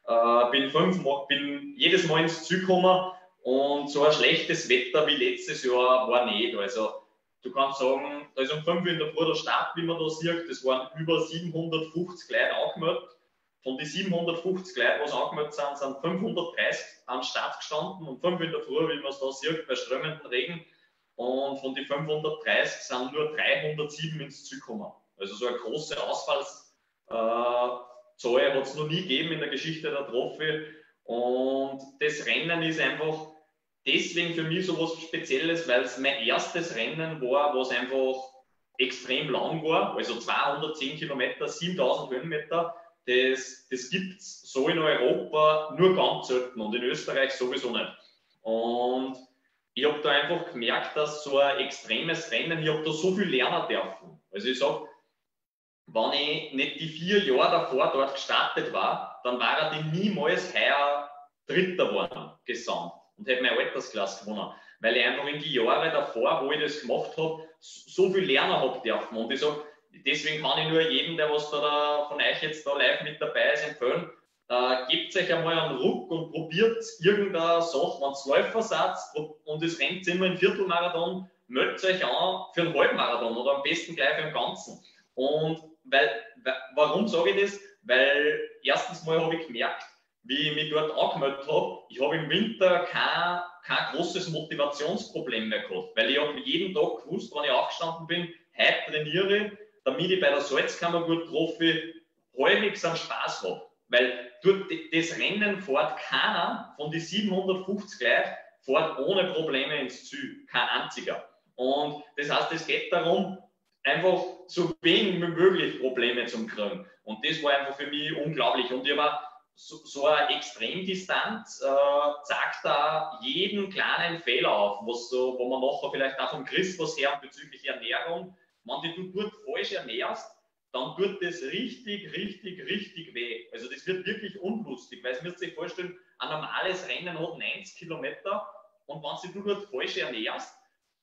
Bin jedes Mal ins Ziel gekommen und so ein schlechtes Wetter wie letztes Jahr war nicht. Also du kannst sagen, da ist um 5 Uhr in der Früh der Start, wie man da sieht, das waren über 750 Leute angemeldet. Von den 750 Leuten, die angemeldet sind, sind 530 am Start gestanden um 5 Uhr in der Früh, wie man es da sieht, bei strömendem Regen. Und von den 530 sind nur 307 ins Ziel gekommen. Also so eine große Ausfallszahl hat es noch nie gegeben in der Geschichte der Trophy. Und das Rennen ist einfach deswegen für mich so was Spezielles, weil es mein erstes Rennen war, was einfach extrem lang war, also 210 Kilometer, 7000 Höhenmeter. Das gibt es so in Europa nur ganz selten und in Österreich sowieso nicht. Und ich habe da einfach gemerkt, dass so ein extremes Rennen, ich habe da so viel lernen dürfen. Also ich sage, wenn ich nicht die 4 Jahre davor dort gestartet war, dann war ich niemals heuer Dritter geworden, gesamt und hätte meine Altersklasse gewonnen. Weil ich einfach in die Jahre davor, wo ich das gemacht habe, so viel lernen habe dürfen. Und ich sage, deswegen kann ich nur jedem, der was da von euch jetzt da live mit dabei ist, empfehlen, gebt euch einmal einen Ruck und probiert irgendeine Sache, wenn es Läufer seid und es rennt immer in Viertelmarathon, meldet euch an für einen Halbmarathon oder am besten gleich für den Ganzen. Und warum sage ich das? Weil erstens mal habe ich gemerkt, wie ich mich dort angemeldet habe, ich habe im Winter kein großes Motivationsproblem mehr gehabt, weil ich habe jeden Tag gewusst, wenn ich aufgestanden bin, heute trainiere ich, damit ich bei der Salzkammergut-Trophy halbwegs einen Spaß habe. Weil dort das Rennen fährt keiner von den 750 Leuten fährt ohne Probleme ins Ziel, kein einziger. Und das heißt, es geht darum, einfach so wenig wie möglich Probleme zu kriegen. Und das war einfach für mich unglaublich. Und ich war so eine Extremdistanz zeigt da jeden kleinen Fehler auf, wo man nachher vielleicht auch vom Chris was her bezüglich Ernährung. Wenn du dort falsch ernährst, dann tut das richtig, richtig, richtig weh. Also das wird wirklich unlustig, weil es müsst sich vorstellen, ein normales Rennen hat 90 Kilometer und wenn du dort falsch ernährst,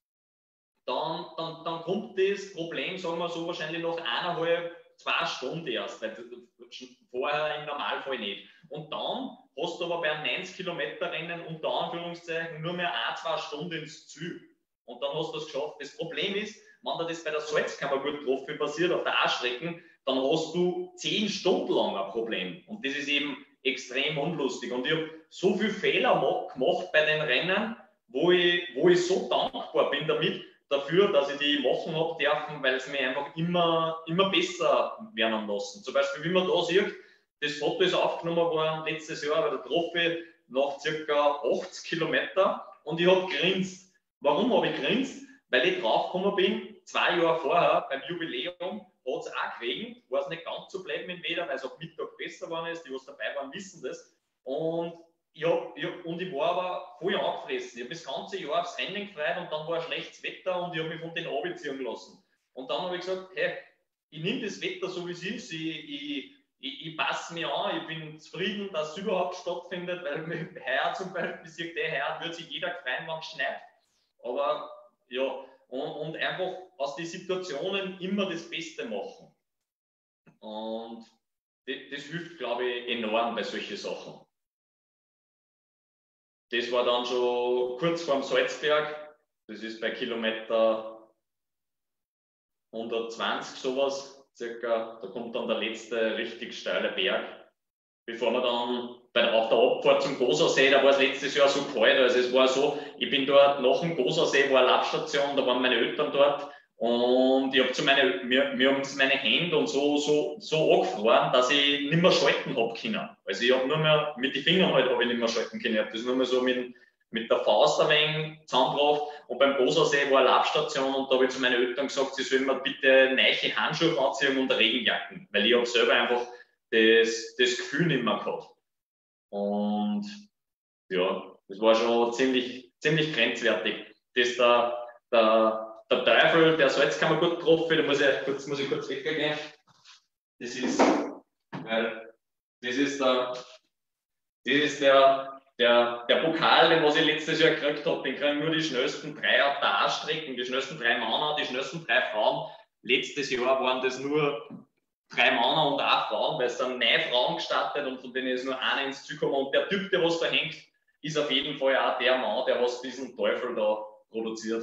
dann kommt das Problem, sagen wir so, wahrscheinlich nach 1,5, 2 Stunden erst, weil vorher im Normalfall nicht. Und dann hast du aber bei einem 90-Kilometer-Rennen unter Anführungszeichen nur mehr 1, 2 Stunden ins Ziel. Und dann hast du es geschafft. Das Problem ist, wenn dir das bei der Salzkammergut-Trophy passiert, auf der A-Strecken, dann hast du 10 Stunden lang ein Problem. Und das ist eben extrem unlustig. Und ich habe so viele Fehler gemacht bei den Rennen, wo ich so dankbar bin dafür, dass ich die machen habe dürfen, weil es mir einfach immer besser werden lassen. Zum Beispiel, wie man da sieht, das Foto ist aufgenommen worden letztes Jahr bei der Trophy nach ca. 80 Kilometer und ich habe grinst. Warum habe ich grinst? Weil ich draufgekommen bin, 2 Jahre vorher beim Jubiläum hat es auch geregnet, war es nicht ganz so bleiben in Wetter, weil es ab Mittag besser geworden ist, die, was dabei waren, wissen das. Und ich war aber voll angefressen. Ich habe das ganze Jahr aufs Rennen gefreut und dann war ein schlechtes Wetter und ich habe mich von denen runterziehen lassen. Und dann habe ich gesagt, hey, ich nehme das Wetter so wie es ist, ich passe mich an, ich bin zufrieden, dass es überhaupt stattfindet, weil heuer zum Beispiel, heuer wird sich jeder freuen, wenn es schneit. Aber ja, und einfach aus den Situationen immer das Beste machen. Und das hilft, glaube ich, enorm bei solchen Sachen. Das war dann schon kurz vorm Salzberg, das ist bei Kilometer 120 sowas, circa, da kommt dann der letzte richtig steile Berg, bevor wir dann auf der Abfahrt zum Gosersee, da war es letztes Jahr so kalt, also es war so, ich bin dort nach dem Gosersee, war eine Labstation, da waren meine Eltern dort und ich habe mir haben meine Hände und so angefroren, dass ich nicht mehr schalten habe können. Also ich habe nur mehr, mit den Fingern halt habe ich nicht mehr schalten können, ich habe das nur mehr so mit der Faust ein wenig zusammengebracht und beim Gosersee war eine Labstation und da habe ich zu meinen Eltern gesagt, sie sollen mir bitte neue Handschuhe anziehen und Regenjacken, weil ich habe selber einfach das Gefühl nicht mehr gehabt. Und ja, das war schon ziemlich grenzwertig. Das der Teufel, der Salzkammergut-Trophy, da muss ich kurz weggehen. Das ist der Pokal, den was ich letztes Jahr gekriegt habe, den kriegen nur die schnellsten 3 auf der A-Strecken, die schnellsten 3 Männer, die schnellsten 3 Frauen. Letztes Jahr waren das nur 3 Männer und 1 Frauen, weil es sind 9 Frauen gestartet und von denen ist nur eine ins Ziel gekommen. Und der Typ, der was da hängt, ist auf jeden Fall auch der Mann, der was diesen Teufel da produziert.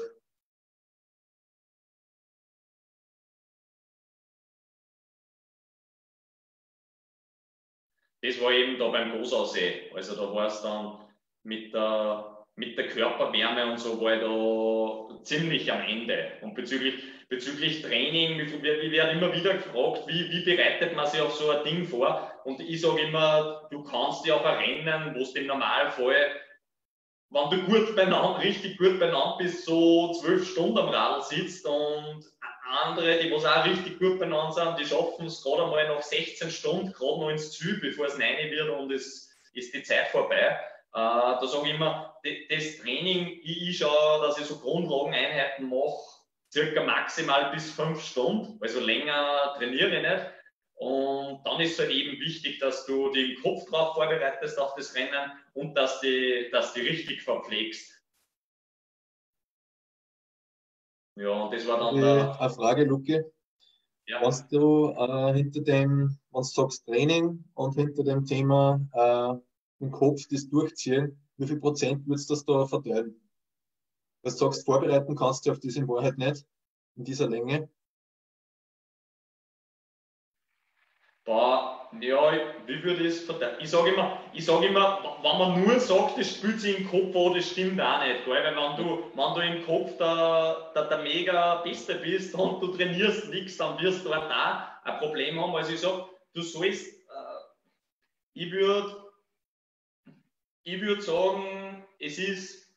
Das war eben da beim Gosersee. Also da war es dann mit der Körperwärme und so, war ich da ziemlich am Ende. Und bezüglich Training, ich werde immer wieder gefragt, wie bereitet man sich auf so ein Ding vor? Und ich sage immer, du kannst dich auf ein Rennen, wo es im Normalfall, wenn du richtig gut beieinander bist, so 12 Stunden am Radl sitzt und andere, die was auch richtig gut beieinander sind, die schaffen es gerade einmal nach 16 Stunden, gerade noch ins Ziel, bevor es rein wird und es ist die Zeit vorbei. Da sage ich immer, das Training, ich schaue, dass ich so Grundlageneinheiten mache, circa maximal bis 5 Stunden, also länger trainiere ich nicht. Und dann ist es halt eben wichtig, dass du den Kopf drauf vorbereitest auf das Rennen und dass die richtig verpflegst. Ja, und das war dann eine Frage, Luki. Ja. Wenn du wenn du sagst Training und hinter dem Thema im Kopf das durchziehen, wie viel Prozent würdest du das da verteilen? Was du sagst, vorbereiten kannst du auf das in Wahrheit nicht, in dieser Länge. Ja, wie würde ich es verteilen? Ich sage immer, wenn man nur sagt, das spielt sich im Kopf an, das stimmt auch nicht. Gell? Weil wenn du im Kopf der mega Beste bist und du trainierst nichts, dann wirst du dort auch ein Problem haben. Also ich sage, du sollst, ich würde sagen, es ist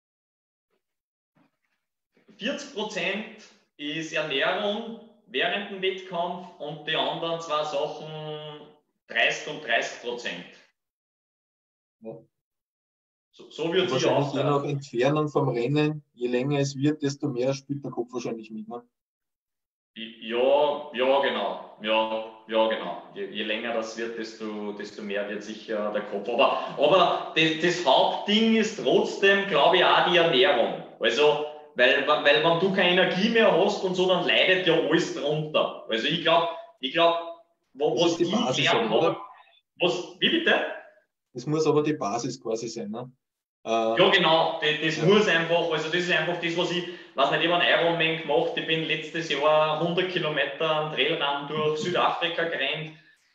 40% ist Ernährung während dem Wettkampf und die anderen 2 Sachen 30 und 30%. Ja. So wird es wahrscheinlich je nach Entfernung vom Rennen, je länger es wird, desto mehr spielt der Kopf wahrscheinlich mit. Ne? Ja, ja, genau. Ja, genau. Je länger das wird, desto mehr wird sicher der Kopf. Aber das Hauptding ist trotzdem, glaube ich, auch die Ernährung. Also, weil wenn du keine Energie mehr hast und so, dann leidet ja alles drunter. Also ich glaube, Das ist was die ich Basis gelernt aber, habe, oder? wie bitte? Das muss aber die Basis quasi sein, ne? Ja, genau, das Ja. muss einfach, also das ist einfach das, was ich, weiß nicht, ich habe einen Ironman gemacht, ich bin letztes Jahr 100 Kilometer am Trailrun durch Südafrika gerannt,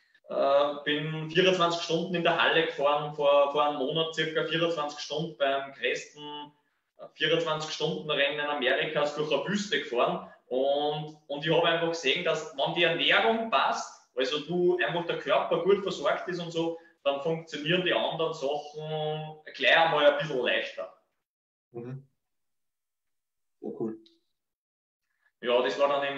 bin 24 Stunden in der Halle gefahren, vor einem Monat circa 24 Stunden beim größten 24-Stunden-Rennen Amerikas durch eine Wüste gefahren und ich habe einfach gesehen, dass wenn die Ernährung passt, also du einfach der Körper gut versorgt ist und so, dann funktionieren die anderen Sachen gleich einmal ein bisschen leichter. Mhm. Sehr cool. Ja, das war dann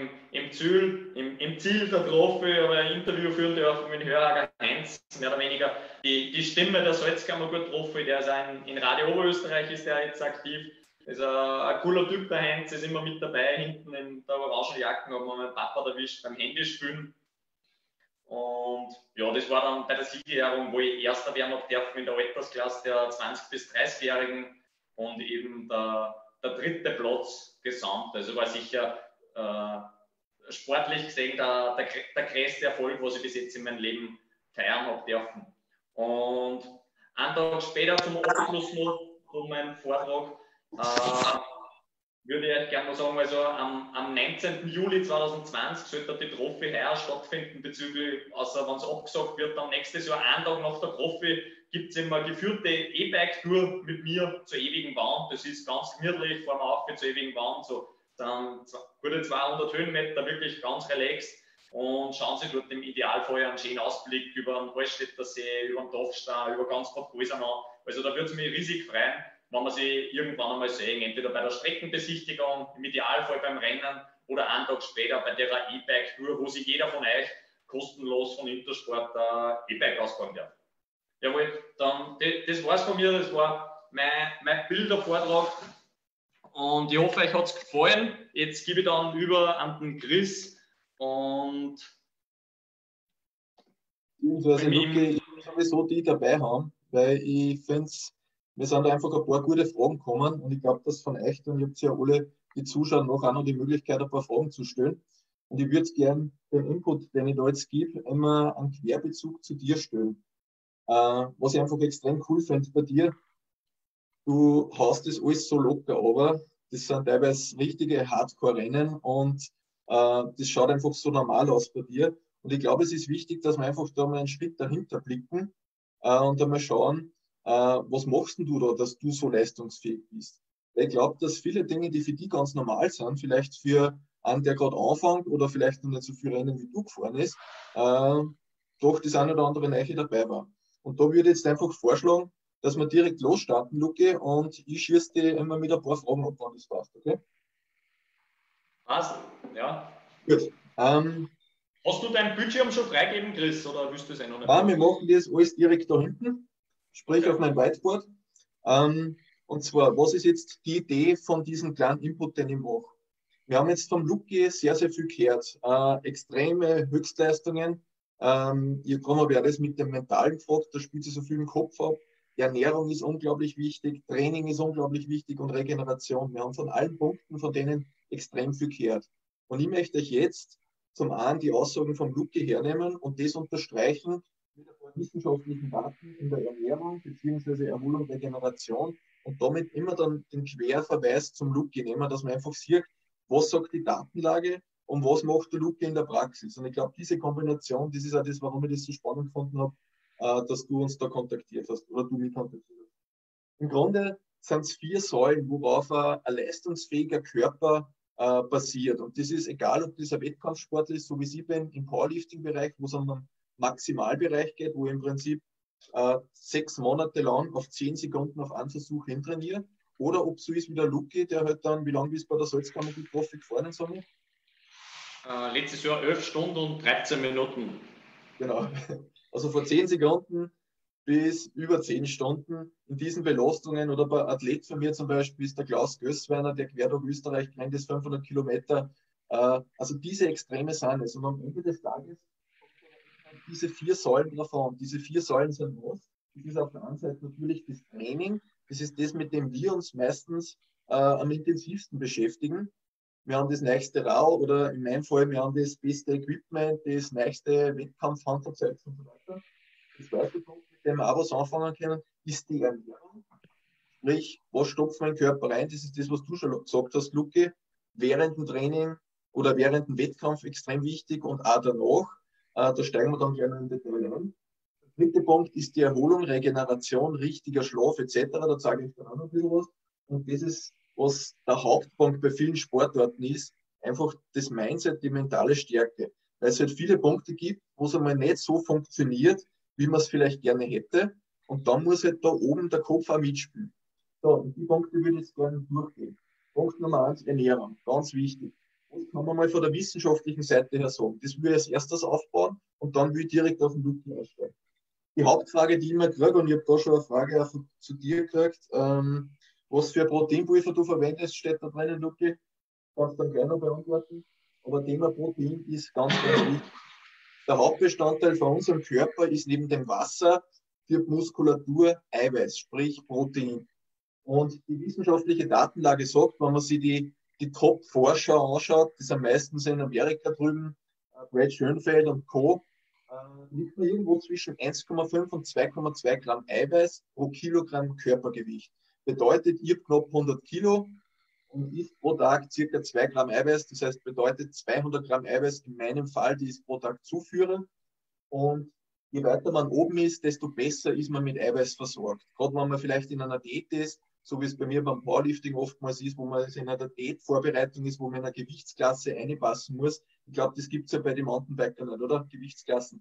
im Ziel der Profi, aber ein Interview führen dürfen mit Hörer Heinz, mehr oder weniger die Stimme der Salzkammergut-Profi, der ist in Radio Oberösterreich ist der jetzt aktiv. Ist ein cooler Typ, der Heinz, ist immer mit dabei, hinten in der Orangenjacke, haben wir meinen Papa erwischt beim Handyspielen. Und ja, das war dann bei der Siegerehrung, wo ich Erster werden habe dürfen in der Altersklasse der 20- bis 30-Jährigen und eben der dritte Platz gesamt. Also war sicher sportlich gesehen der größte Erfolg, was ich bis jetzt in meinem Leben feiern habe dürfen. Und einen Tag später zum Abschluss noch von meinem Vortrag würde ich euch gerne mal sagen, also am 19. Juli 2020 sollte die Trophy heuer stattfinden, bezüglich, außer wenn es abgesagt wird, dann nächstes Jahr, einen Tag nach der Trophy, gibt es immer eine geführte E-Bike-Tour mit mir zur ewigen Wand. Das ist ganz gemütlich, fahren wir auf zur ewigen Wand, so dann gute 200 Höhenmeter, wirklich ganz relaxed und schauen Sie dort im Idealfall einen schönen Ausblick über den Hallstätter See, über den Dachstein, über ganz Bad Kreuznach an. Also da würde es mich riesig freuen, wenn wir sie irgendwann einmal sehen, entweder bei der Streckenbesichtigung, im Idealfall beim Rennen oder einen Tag später bei der E-Bike-Tour, wo sich jeder von euch kostenlos von Intersport E-Bike ausbauen darf. Jawohl, dann das war's von mir, das war mein Bildervortrag und ich hoffe, euch hat es gefallen. Jetzt gebe ich dann über an den Chris und Beziehungsweise, Luki, ich will sowieso die dabei haben, weil ich finde, wir sind da einfach ein paar gute Fragen gekommen und ich glaube, dass von euch, dann habt ihr ja alle, die Zuschauer, noch auch noch die Möglichkeit, ein paar Fragen zu stellen. Und ich würde gern den Input, den ich da jetzt gebe, immer einen Querbezug zu dir stellen. Was ich einfach extrem cool finde bei dir, du haust das alles so locker, aber das sind teilweise richtige Hardcore-Rennen und das schaut einfach so normal aus bei dir. Und ich glaube, es ist wichtig, dass wir einfach da mal einen Schritt dahinter blicken und einmal schauen, was machst denn du da, dass du so leistungsfähig bist. Weil ich glaube, dass viele Dinge, die für dich ganz normal sind, vielleicht für einen, der gerade anfängt oder vielleicht noch nicht so viel Rennen wie du gefahren ist, doch das eine oder andere Neue dabei war. Und da würde ich jetzt einfach vorschlagen, dass wir direkt losstarten, Luki, und ich schieße dir immer mit ein paar Fragen ab, wenn das passt, okay? was? Ja. Gut. Hast du deinen Bildschirm schon freigegeben, Chris, oder willst du es eh noch nicht Wir machen? machen das alles direkt da hinten, sprich Okay. auf mein Whiteboard. Und zwar, was ist jetzt die Idee von diesem kleinen Input, den ich mache? Wir haben jetzt vom Luki sehr, sehr viel gehört. Extreme Höchstleistungen. Ich habe ja das mit dem Mentalen gefragt, da spielt sich so viel im Kopf ab. Die Ernährung ist unglaublich wichtig, Training ist unglaublich wichtig und Regeneration. Wir haben von allen Punkten von denen extrem viel gehört. Und ich möchte euch jetzt zum einen die Aussagen vom Luki hernehmen und das unterstreichen mit ein paar wissenschaftlichen Daten in der Ernährung bzw. Erholung, Regeneration und damit immer dann den Querverweis zum Luki nehmen, dass man einfach sieht, was sagt die Datenlage und was macht der Luki in der Praxis. Und ich glaube, diese Kombination, das ist auch das, warum ich das so spannend gefunden habe, dass du uns da kontaktiert hast oder du mich kontaktiert hast. Im Grunde sind es 4 Säulen, worauf ein leistungsfähiger Körper basiert. Und das ist egal, ob das ein Wettkampfsport ist, so wie ich bin, im Powerlifting-Bereich, wo es um einen Maximalbereich geht, wo ich im Prinzip 6 Monate lang auf 10 Sekunden auf einen Versuch hintrainiere. Oder ob so ist wie der Luki, der halt dann, wie lange bist du bei der Salzkammer gut Profi gefahren, sagen wir? Letztes Jahr 11 Stunden und 13 Minuten. Genau. Also von 10 Sekunden bis über 10 Stunden in diesen Belastungen. Oder bei Athlet von mir zum Beispiel ist der Klaus Gößweiner, der quer durch Österreich rennt, ist 500 Kilometer Also diese Extreme sind es. Und am Ende des Tages diese 4 Säulen davon. Diese 4 Säulen sind was? Das ist auf der einen Seite natürlich das Training. Das ist das, mit dem wir uns meistens am intensivsten beschäftigen. Wir haben das nächste RAW oder in meinem Fall, wir haben das beste Equipment, das nächste Wettkampf-Handwerkzeug und so weiter. Das zweite Punkt, mit dem wir auch was anfangen können, ist die Ernährung. Sprich, was stopft mein Körper rein? Das ist das, was du schon gesagt hast, Luki. Während dem Training oder während dem Wettkampf extrem wichtig und auch danach. Da steigen wir dann gerne im Detail ein. Der dritte Punkt ist die Erholung, Regeneration, richtiger Schlaf etc. Da zeige ich dann auch noch ein bisschen was. Und das ist, was der Hauptpunkt bei vielen Sportarten ist, einfach das Mindset, die mentale Stärke. Weil es halt viele Punkte gibt, wo es einmal nicht so funktioniert, wie man es vielleicht gerne hätte. Und dann muss halt da oben der Kopf auch mitspielen. So, und die Punkte würde ich jetzt gerne durchgehen. Punkt Nummer 1, Ernährung, ganz wichtig. Das kann man mal von der wissenschaftlichen Seite her sagen. Das will ich als erstes aufbauen und dann will ich direkt auf den Luki einsteigen. Die Hauptfrage, die ich immer kriege, und ich habe da schon eine Frage auch zu dir gekriegt, was für ein Proteinpulver du verwendest, steht da drinnen, Luki. Kannst du dann gleich noch beantworten. Aber Thema Protein ist ganz, ganz wichtig. Der Hauptbestandteil von unserem Körper ist neben dem Wasser für die Muskulatur Eiweiß, sprich Protein. Und die wissenschaftliche Datenlage sagt, wenn man sich die Top-Forscher anschaut, das sind meistens in Amerika drüben, Brad Schönfeld und Co., liegt man irgendwo zwischen 1,5 und 2,2 Gramm Eiweiß pro Kilogramm Körpergewicht. Bedeutet, ich habe knapp 100 Kilo und isst pro Tag circa 2 Gramm Eiweiß. Das heißt, bedeutet 200 Gramm Eiweiß in meinem Fall, die ich pro Tag zuführe. Und je weiter man oben ist, desto besser ist man mit Eiweiß versorgt. Gerade wenn man vielleicht in einer Diät ist, so wie es bei mir beim Powerlifting oftmals ist, wo man in einer Diätvorbereitung ist, wo man in einer Gewichtsklasse einpassen muss. Ich glaube, das gibt es ja bei den Mountainbikern nicht, oder? Gewichtsklassen.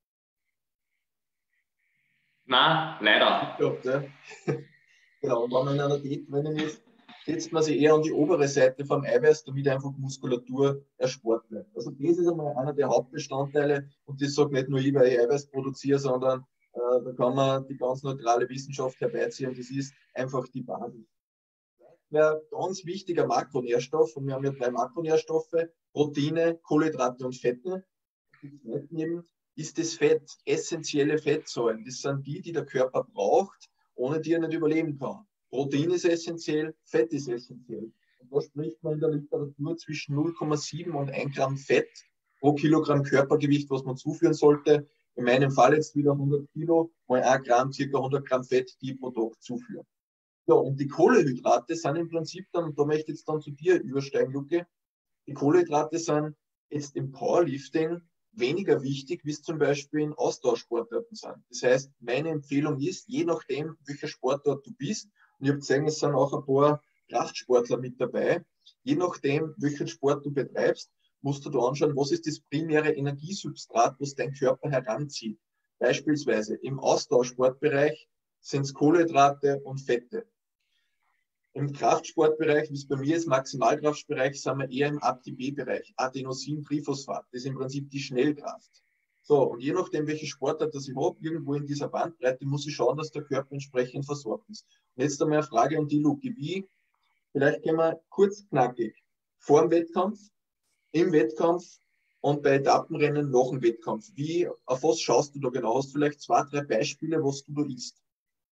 Nein, leider. Ja. Genau, und wenn man in einer Diät drinnen ist, setzt man sich eher an die obere Seite vom Eiweiß, damit einfach Muskulatur erspart bleibt. Also das ist einmal einer der Hauptbestandteile und das sagt nicht nur ich, weil ich Eiweiß produziere, sondern da kann man die ganz neutrale Wissenschaft herbeiziehen. Das ist einfach die Basis. Ja, ganz wichtiger Makronährstoff, und wir haben ja 3 Makronährstoffe, Proteine, Kohlenhydrate und Fette. Die zweiten eben ist das Fett, essentielle Fettsäuren. Das sind die, die der Körper braucht, ohne die er nicht überleben kann. Protein ist essentiell, Fett ist essentiell. Und da spricht man in der Literatur zwischen 0,7 und 1 Gramm Fett pro Kilogramm Körpergewicht, was man zuführen sollte. In meinem Fall jetzt wieder 100 Kilo, mal 1 Gramm, ca. 100 Gramm Fett, die pro Tag zuführen. Ja, und die Kohlenhydrate sind im Prinzip dann, und da möchte ich jetzt dann zu dir übersteigen, Luke, die Kohlenhydrate sind jetzt im Powerlifting weniger wichtig, wie es zum Beispiel in Ausdauersportarten sind. Das heißt, meine Empfehlung ist, je nachdem, welcher Sportart du bist, und ich habe gesehen, es sind auch ein paar Kraftsportler mit dabei, je nachdem, welchen Sport du betreibst, musst du da anschauen, was ist das primäre Energiesubstrat, was dein Körper heranzieht. Beispielsweise im Ausdauersportbereich sind es Kohlenhydrate und Fette. Im Kraftsportbereich, wie es bei mir ist, Maximalkraftbereich, sind wir eher im ATP-Bereich, Adenosin-Triphosphat. Das ist im Prinzip die Schnellkraft. So, und je nachdem, welche Sportart das ich habe, irgendwo in dieser Bandbreite muss ich schauen, dass der Körper entsprechend versorgt ist. Und jetzt einmal eine Frage an die Luki. Vielleicht können wir kurz knackig, vor dem Wettkampf, im Wettkampf und bei Etappenrennen nach dem Wettkampf. Auf was schaust du da genau? Hast du vielleicht 2, 3 Beispiele, was du da isst?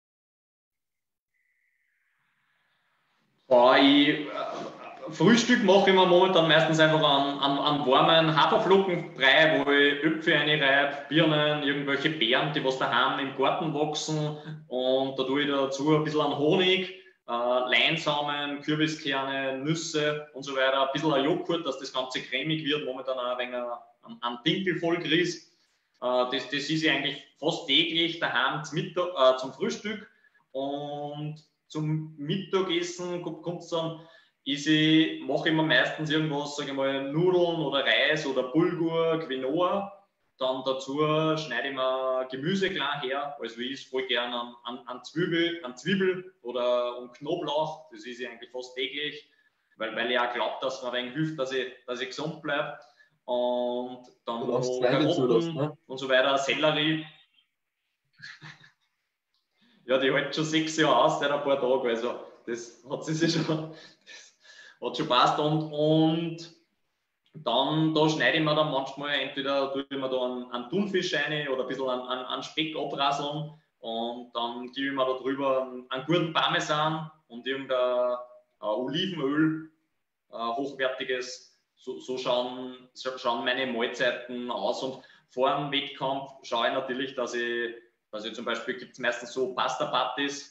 Frühstück mache ich mir momentan meistens einfach an warmen Haferflockenbrei, wo ich Äpfel reinreibe, Birnen, irgendwelche Beeren, die was daheim im Garten wachsen, und da tue ich dazu ein bisschen an Honig, Leinsamen, Kürbiskerne, Nüsse und so weiter, ein bisschen Joghurt, dass das Ganze cremig wird, momentan auch ein wenig an Dinkelvollgrieß. Das ist eigentlich fast täglich daheim zum Frühstück, und zum Mittagessen kommt es dann, mache ich mir meistens irgendwas, sage ich mal, Nudeln oder Reis oder Bulgur, Quinoa. Dann dazu schneide ich mir Gemüse klein her, also ich esse voll gerne an Zwiebel oder Knoblauch, das ist eigentlich fast täglich, weil ich auch glaube, dass mir ein wenig hilft, dass ich gesund bleibe. Und dann noch Karotten und so weiter, Sellerie. Ja, die hält schon 6 Jahre aus, seit ein paar Tagen, also das hat schon passt. Und Dann da schneide ich mir dann manchmal, entweder tue ich mir da einen Thunfisch rein oder ein bisschen an Speck abrasseln und dann gebe ich mir da drüber einen guten Parmesan und irgendein Olivenöl, hochwertiges. So schauen meine Mahlzeiten aus. Und vor dem Wettkampf schaue ich natürlich, dass ich zum Beispiel, gibt es meistens so Pasta-Partys,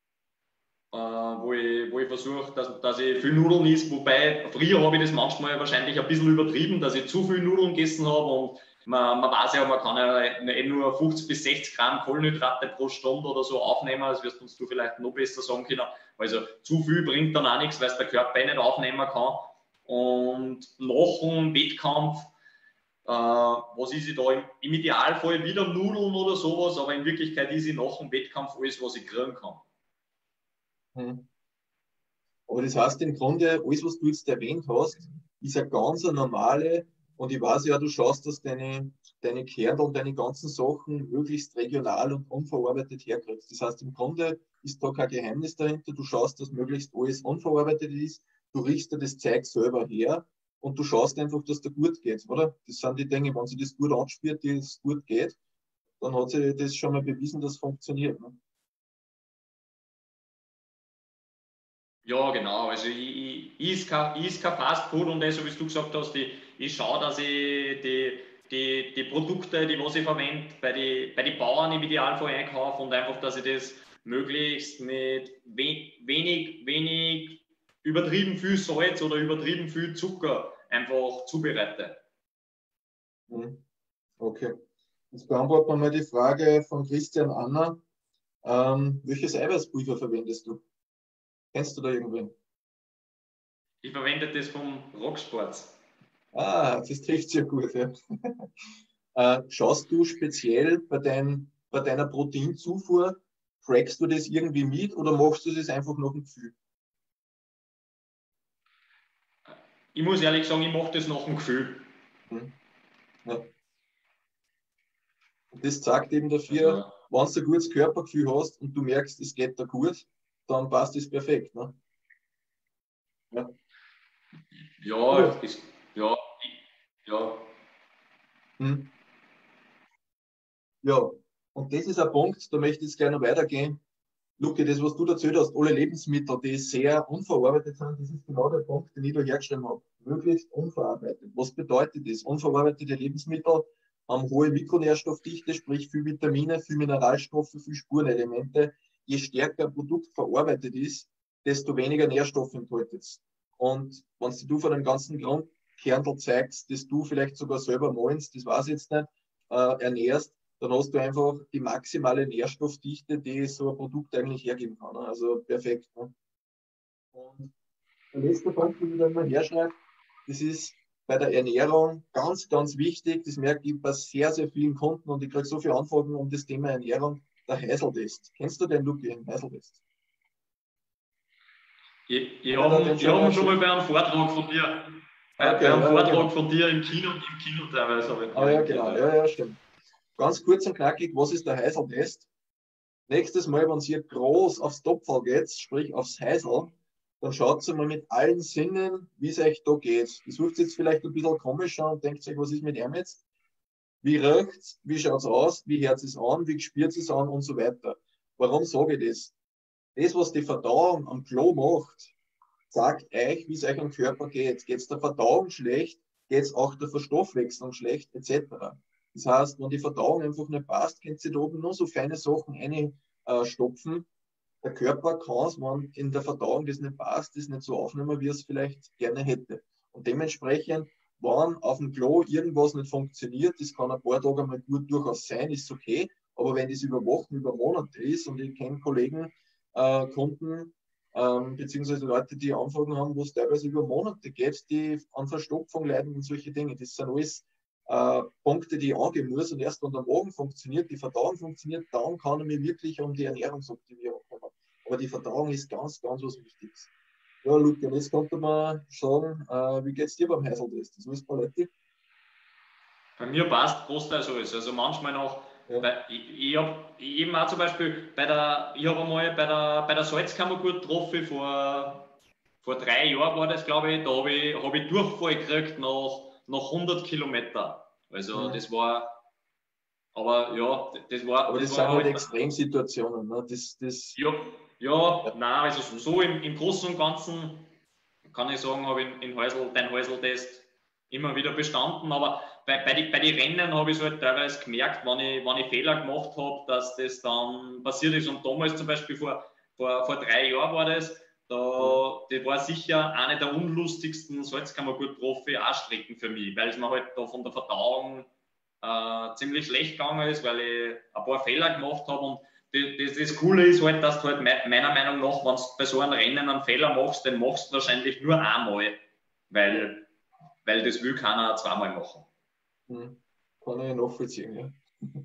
wo ich versuche, dass ich viel Nudeln isst. Wobei, früher habe ich das manchmal wahrscheinlich ein bisschen übertrieben, dass ich zu viel Nudeln gegessen habe. Und man weiß ja, man kann ja nur 50 bis 60 Gramm Kohlenhydrate pro Stunde oder so aufnehmen. Das wirst uns du vielleicht noch besser sagen können. Also zu viel bringt dann auch nichts, weil es der Körper nicht aufnehmen kann. Und nach dem Wettkampf, was ist ich da? Im Idealfall wieder Nudeln oder sowas, aber in Wirklichkeit ist ich nach dem Wettkampf alles, was ich kriegen kann. Hm. Aber das heißt im Grunde, alles, was du jetzt erwähnt hast, ist eine ganz normale, und ich weiß ja, du schaust, dass deine Kernel und deine ganzen Sachen möglichst regional und unverarbeitet herkriegst. Das heißt, im Grunde ist da kein Geheimnis dahinter. Du schaust, dass möglichst alles unverarbeitet ist. Du riechst dir das Zeug selber her und du schaust einfach, dass dir gut geht, oder? Das sind die Dinge, wenn sich das gut anspürt, dass es gut geht, dann hat sich das schon mal bewiesen, dass es funktioniert. Ne? Ja, genau. Also ich is kein Fast Food und so wie du gesagt hast, ich schaue, dass ich die Produkte, die was ich verwende, bei die Bauern im Idealfall einkaufe und einfach, dass ich das möglichst mit wenig übertrieben viel Salz oder übertrieben viel Zucker einfach zubereite. Hm. Okay. Jetzt beantworten wir mal die Frage von Christian Anna. Welches Eiweißpulver verwendest du? Kennst du da irgendwen? Ich verwende das vom Rocksport. Ah, das trifft sehr gut. Ja. Schaust du speziell bei deiner Proteinzufuhr, trackst du das irgendwie mit oder machst du das einfach nach dem Gefühl? Ich muss ehrlich sagen, ich mache das nach dem Gefühl. Hm. Ja. Und das zeigt eben dafür, Also, wenn du ein gutes Körpergefühl hast und du merkst, es geht da gut, dann passt das perfekt. Ne? Ja. ja, Gut. ja, ja. Hm. Ja, und das ist ein Punkt, da möchte ich jetzt gleich noch weitergehen. Luki, das, was du erzählt hast, alle Lebensmittel, die sehr unverarbeitet sind, das ist genau der Punkt, den ich da hergeschrieben habe. Möglichst unverarbeitet. Was bedeutet das? Unverarbeitete Lebensmittel haben hohe Mikronährstoffdichte, sprich viel Vitamine, viel Mineralstoffe, viel Spurenelemente. Je stärker ein Produkt verarbeitet ist, desto weniger Nährstoffe enthält es. Und wenn du von dem ganzen Grundkernel zeigst, das du vielleicht sogar selber meinst, das weiß ich jetzt nicht, ernährst, dann hast du einfach die maximale Nährstoffdichte, die so ein Produkt eigentlich hergeben kann. Ne? Also perfekt. Ne? Und der letzte Punkt, den ich dann mal herschreibe, das ist bei der Ernährung ganz, ganz wichtig. Das merke ich bei sehr, sehr vielen Kunden und ich kriege so viele Anfragen um das Thema Ernährung. Der Heiseltest. Kennst du den, Luki, den Heiseltest? Ich Oder habe den ich schon hab mal ihn schon mal gesehen? bei einem Vortrag von dir, bei Okay, einem ja, ja, Vortrag genau. von dir im Kino teilweise habe ich Ah, ja, ihn gehört. genau. Ja. Ja, ja, stimmt. Ganz kurz und knackig, was ist der Heiseltest? Nächstes Mal, wenn ihr groß aufs Topfall geht, sprich aufs Heisel, dann schaut mal mit allen Sinnen, wie es euch da geht. Ihr sucht jetzt vielleicht ein bisschen komisch an und denkt euch, was ist mit ihm jetzt? Wie riecht's? Wie schaut's aus? Wie hört es an? Wie spürt es an? Und so weiter. Warum sage ich das? Das, was die Verdauung am Klo macht, sagt euch, wie es euch am Körper geht. Geht es der Verdauung schlecht, geht es auch der Verstoffwechslung schlecht, etc. Das heißt, wenn die Verdauung einfach nicht passt, könnt ihr da oben nur so feine Sachen einstopfen. Der Körper kann es, wenn in der Verdauung das nicht passt, das nicht so aufnehmen, wie er es vielleicht gerne hätte. Und dementsprechend, wenn auf dem Klo irgendwas nicht funktioniert, das kann ein paar Tage mal gut durchaus sein, ist okay. Aber wenn das über Wochen, über Monate ist, und ich kenne Kollegen, Kunden, beziehungsweise Leute, die Anfragen haben, wo es teilweise über Monate geht, die an Verstopfung leiden und solche Dinge. Das sind alles Punkte, die ich angehen muss. Und erst wenn der Magen funktioniert, die Verdauung funktioniert, dann kann ich mich wirklich um die Ernährungsoptimierung kümmern. Aber die Verdauung ist ganz, ganz was Wichtiges. Ja, Luke, jetzt konnte man sagen, wie geht es dir beim Heiseltest? Ist alles Paletti? Bei mir passt großteils alles. Also manchmal noch, Ja. ich habe eben auch zum Beispiel ich habe einmal bei der Salzkammergut getroffen, vor 3 Jahren war das, glaube ich, da habe ich Durchfall gekriegt nach noch 100 Kilometer. Also das war, aber ja, das war. Aber das sind halt Extremsituationen. Ne? Ja, nein, also so im Großen und Ganzen kann ich sagen, habe ich den Häusl-Test immer wieder bestanden, aber bei den Rennen habe ich es halt teilweise gemerkt, wenn ich Fehler gemacht habe, dass das dann passiert ist. Und damals zum Beispiel vor 3 Jahren war das, das war sicher eine der unlustigsten Salzkammergut-Profi-A-Strecken für mich, weil es mir halt da von der Verdauung ziemlich schlecht gegangen ist, weil ich ein paar Fehler gemacht habe. Und das Coole ist halt, dass du halt meiner Meinung nach, wenn du bei so einem Rennen einen Fehler machst, den machst du wahrscheinlich nur einmal, weil das will keiner zweimal machen. Kann ich nachvollziehen, ja.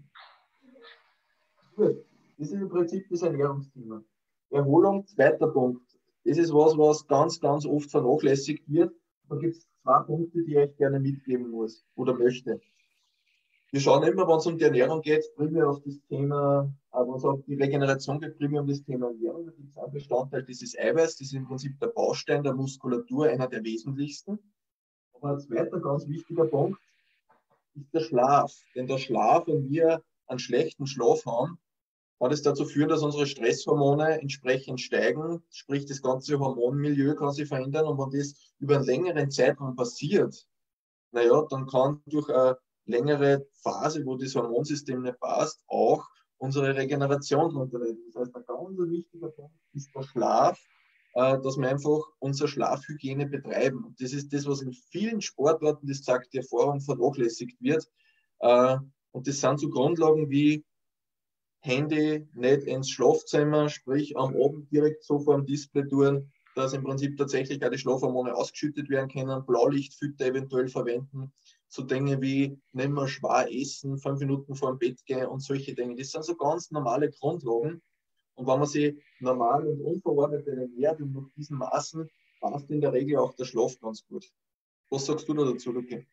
Gut, das ist im Prinzip das Ernährungsthema. Erholung, zweiter Punkt. Das ist was ganz, ganz oft vernachlässigt wird. Da gibt es 2 Punkte, die ich euch gerne mitgeben muss oder möchte. Wir schauen immer, wenn es um die Ernährung geht, primär auf das Thema, wenn es um die Regeneration geht, primär um das Thema Ernährung. Da gibt es einen Bestandteil, das ist Eiweiß, das ist im Prinzip der Baustein der Muskulatur, einer der wesentlichsten. Aber ein zweiter ganz wichtiger Punkt ist der Schlaf. Denn der Schlaf, wenn wir einen schlechten Schlaf haben, kann es dazu führen, dass unsere Stresshormone entsprechend steigen, sprich das ganze Hormonmilieu kann sich verändern. Und wenn das über einen längeren Zeitraum passiert, naja, dann kann durch eine längere Phase, wo das Hormonsystem nicht passt, auch unsere Regeneration drunter leiden. Das heißt, ein ganz wichtiger Punkt ist der Schlaf, dass wir einfach unsere Schlafhygiene betreiben. Und das ist das, was in vielen Sportarten, das sagt die Erfahrung, vernachlässigt wird. Und das sind so Grundlagen wie Handy nicht ins Schlafzimmer, sprich am Abend direkt so vor dem Display tun, dass im Prinzip tatsächlich auch die Schlafhormone ausgeschüttet werden können, Blaulichtfilter eventuell verwenden, so Dinge wie nicht mehr schwer essen, 5 Minuten vor dem Bett gehen und solche Dinge. Das sind so ganz normale Grundlagen. Und wenn man sich normal und unverordnet ernährt und nach diesen Maßen, passt in der Regel auch der Schlaf ganz gut. Was sagst du da dazu, Luki?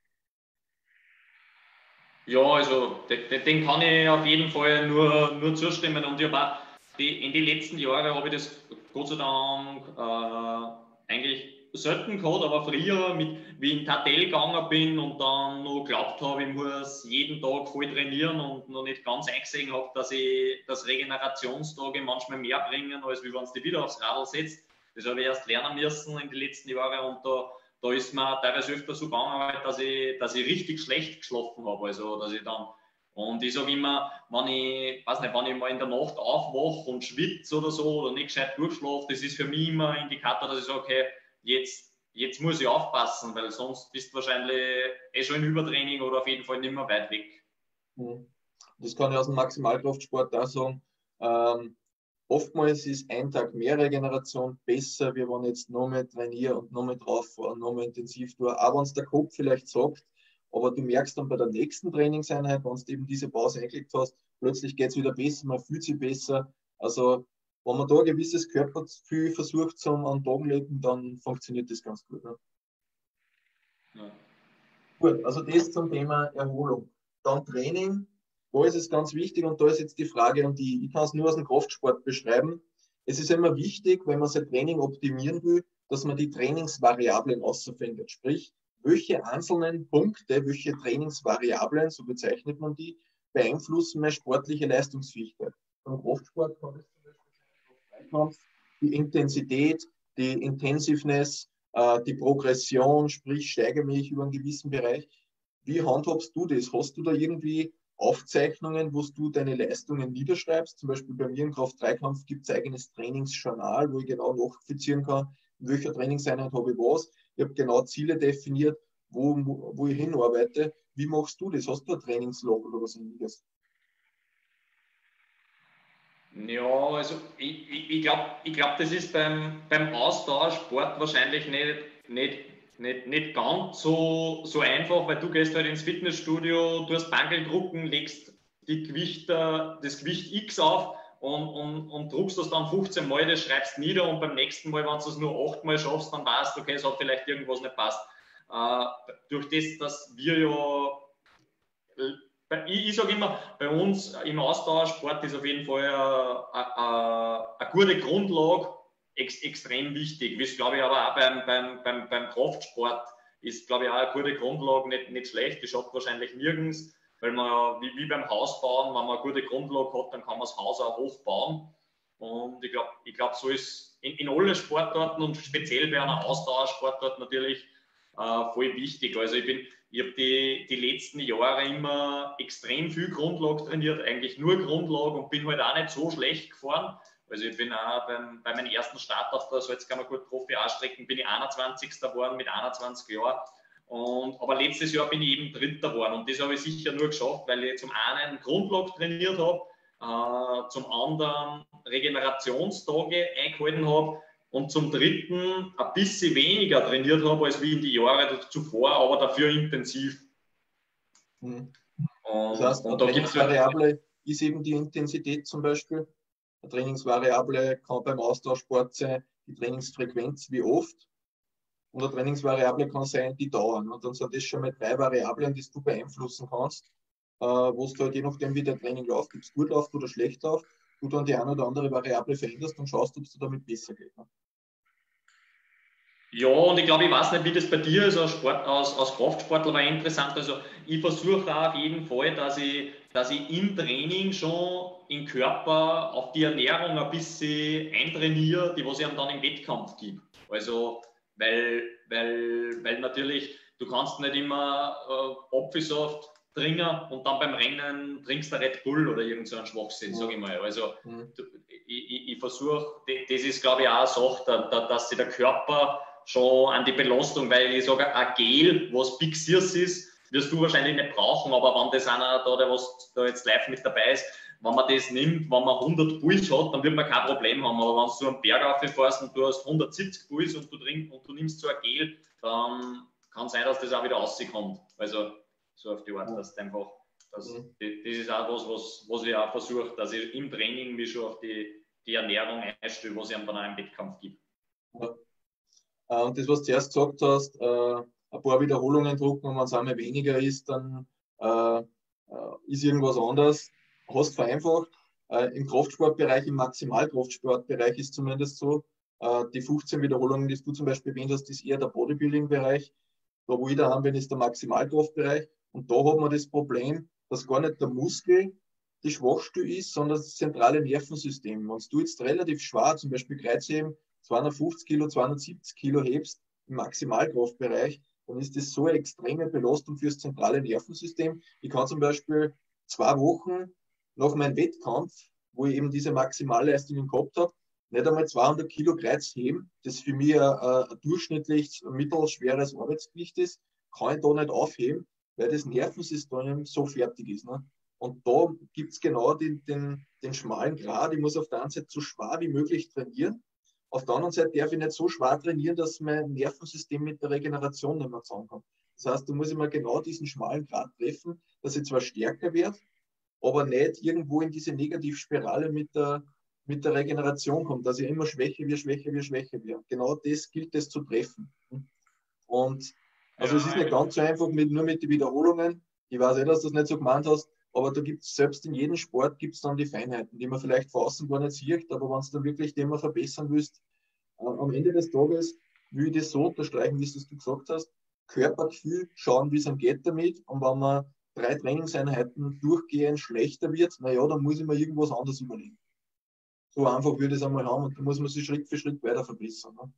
Ja, also den kann ich auf jeden Fall nur zustimmen. Und ich habe auch in den letzten Jahren habe ich das Gott sei Dank eigentlich selten gehabt, aber früher, wie ich in Tatel gegangen bin und dann noch geglaubt habe, ich muss jeden Tag voll trainieren und noch nicht ganz eingesehen habe, dass Regenerationstage manchmal mehr bringen, als wenn du dich wieder aufs Radl setzt. Das habe ich erst lernen müssen in den letzten Jahren und da ist mir teilweise öfter so gegangen, dass ich richtig schlecht geschlafen habe. Also, dass ich dann, und ich sage immer, wenn ich mal in der Nacht aufwache und schwitze oder so oder nicht gescheit durchschlafe, das ist für mich immer ein Indikator, dass ich sage, okay, jetzt muss ich aufpassen, weil sonst bist du wahrscheinlich schon im Übertraining oder auf jeden Fall nicht mehr weit weg. Das kann ich aus dem Maximalkraftsport auch sagen. Oftmals ist ein Tag mehr Regeneration besser, wie wenn ich jetzt noch mehr trainiere und noch mehr drauf fahre und noch mehr intensiv tue. Auch wenn es der Kopf vielleicht sagt, aber du merkst dann bei der nächsten Trainingseinheit, wenn du eben diese Pause eingelegt hast, plötzlich geht es wieder besser, man fühlt sich besser. Also wenn man da ein gewisses Körpergefühl versucht zum an den Tag legen, dann funktioniert das ganz gut. Ne? Ja. Gut, also das zum Thema Erholung. Dann Training. Da ist es ganz wichtig und da ist jetzt die Frage an die, ich kann es nur aus dem Kraftsport beschreiben. Es ist immer wichtig, wenn man sein Training optimieren will, dass man die Trainingsvariablen ausfindet. Sprich, welche einzelnen Punkte, welche Trainingsvariablen, so bezeichnet man die, beeinflussen meine sportliche Leistungsfähigkeit. Beim Kraftsport kann es zum Beispiel die Intensität, die Intensiveness, die Progression, sprich, steigere mich über einen gewissen Bereich. Wie handhabst du das? Hast du da irgendwie Aufzeichnungen, wo du deine Leistungen niederschreibst? Zum Beispiel bei mir im Kraft-3-Kampf gibt es ein eigenes Trainingsjournal, wo ich genau nachvollziehen kann, in welcher Trainingseinheit habe ich was. Ich habe genau Ziele definiert, wo ich hinarbeite. Wie machst du das? Hast du ein Trainingslog oder was ähnliches? Ja, also ich glaub, das ist beim Ausdauersport wahrscheinlich nicht ganz so einfach, weil du gehst halt ins Fitnessstudio, du hast Bangeldrucken, legst das Gewicht X auf und druckst das dann 15 Mal, das schreibst nieder und beim nächsten Mal, wenn du es nur 8 Mal schaffst, dann weißt du, okay, es hat vielleicht irgendwas nicht passt. Durch das, dass wir ja ich sage immer, bei uns im Ausdauersport ist auf jeden Fall eine gute Grundlage extrem wichtig. Wie es, glaube ich, aber auch beim Kraftsport ist, glaube ich, auch eine gute Grundlage, nicht schlecht. Die schadet wahrscheinlich nirgends, weil man ja, wie beim Hausbauen, wenn man eine gute Grundlage hat, dann kann man das Haus auch hochbauen. Und ich glaub, so ist in alle Sportarten und speziell bei einer Ausdauersportart natürlich voll wichtig. Also ich habe die letzten Jahre immer extrem viel Grundlage trainiert, eigentlich nur Grundlage und bin halt auch nicht so schlecht gefahren. Also ich bin auch bei meinem ersten Start auf der Salzkammergut Profi A-Strecken bin ich 21. geworden mit 21 Jahren. Aber letztes Jahr bin ich eben Dritter geworden und das habe ich sicher nur geschafft, weil ich zum einen Grundlage trainiert habe, zum anderen Regenerationstage eingehalten habe und zum dritten ein bisschen weniger trainiert habe als wie in die Jahre zuvor, aber dafür intensiv. Das heißt, eine Trainingsvariable ist eben die Intensität zum Beispiel. Eine Trainingsvariable kann beim Austauschsport sein, die Trainingsfrequenz, wie oft. Und eine Trainingsvariable kann sein, die Dauer. Und dann sind das schon mal 3 Variablen, die du beeinflussen kannst, wo es halt je nachdem, wie der Training läuft, ob es gut läuft oder schlecht läuft, du dann die eine oder andere Variable veränderst und schaust, ob es dir damit besser geht. Ne? Ja, und ich glaube, ich weiß nicht, wie das bei dir ist, als Kraftsportler war interessant. Also ich versuche auch auf jeden Fall, dass ich im Training schon im Körper auf die Ernährung ein bisschen eintrainiere, die was ich dann im Wettkampf gebe. Also, weil natürlich, du kannst nicht immer Apfelsaft trinken und dann beim Rennen trinkst du Red Bull oder irgend so einen Schwachsinn, sage ich mal. Also ich versuche, das ist glaube ich auch eine Sache, dass sich der Körper schon an die Belastung, weil ich sage, ein Gel, was fixierst ist, wirst du wahrscheinlich nicht brauchen, aber wenn das einer da, der was da jetzt live mit dabei ist, wenn man das nimmt, wenn man 100 Puls hat, dann wird man kein Problem haben, aber wenn du einen Berg auffährst und du hast 170 Puls und du nimmst so ein Gel, dann kann es sein, dass das auch wieder rauskommt. Also so auf die Art, dass einfach, das ist auch was ich auch versuche, dass ich im Training mich schon auf die Ernährung einstelle, was ich dann auch im Wettkampf gibt. Ja. Und das, was du zuerst gesagt hast, ein paar Wiederholungen drucken und wenn es einmal weniger ist, dann ist irgendwas anderes. Hast vereinfacht. Im Kraftsportbereich, im Maximalkraftsportbereich ist zumindest so, die 15 Wiederholungen, die du zum Beispiel erwähnt hast, ist eher der Bodybuilding-Bereich. Da, wo ich daheim bin, ist der Maximalkraftbereich. Und da hat man das Problem, dass gar nicht der Muskel die Schwachstelle ist, sondern das zentrale Nervensystem. Wenn du jetzt relativ schwer, zum Beispiel Kreuzheben, 250 Kilo, 270 Kilo hebst im Maximalkraftbereich, dann ist das so eine extreme Belastung für das zentrale Nervensystem. Ich kann zum Beispiel 2 Wochen nach meinem Wettkampf, wo ich eben diese Maximalleistungen gehabt habe, nicht einmal 200 Kilo Kreuz heben, das für mich ein durchschnittlich mittelschweres Arbeitsgewicht ist, kann ich da nicht aufheben, weil das Nervensystem so fertig ist. Ne? Und da gibt es genau den schmalen Grat. Ich muss auf der einen Seite so schwer wie möglich trainieren. Auf der anderen Seite darf ich nicht so schwer trainieren, dass mein Nervensystem mit der Regeneration nicht mehr zusammenkommt. Das heißt, da muss ich mal genau diesen schmalen Grat treffen, dass ich zwar stärker werde, aber nicht irgendwo in diese Negativspirale mit der Regeneration kommt, dass ich immer schwächer werde. Genau das gilt es zu treffen. Und also es ist nicht ganz so einfach nur mit den Wiederholungen. Ich weiß dass du das nicht so gemeint hast, aber da gibt es selbst in jedem Sport gibt es dann die Feinheiten, die man vielleicht von außen gar nicht sieht, aber wenn du dann wirklich den mal verbessern willst, am Ende des Tages will ich das so unterstreichen, wie es du gesagt hast, Körpergefühl, schauen, wie es einem geht damit, und wenn man 3 Trainingseinheiten durchgehend schlechter wird, naja, dann muss ich mir irgendwas anderes überlegen. So einfach würde ich es einmal haben und da muss man sich Schritt für Schritt weiter verbessern. Ne?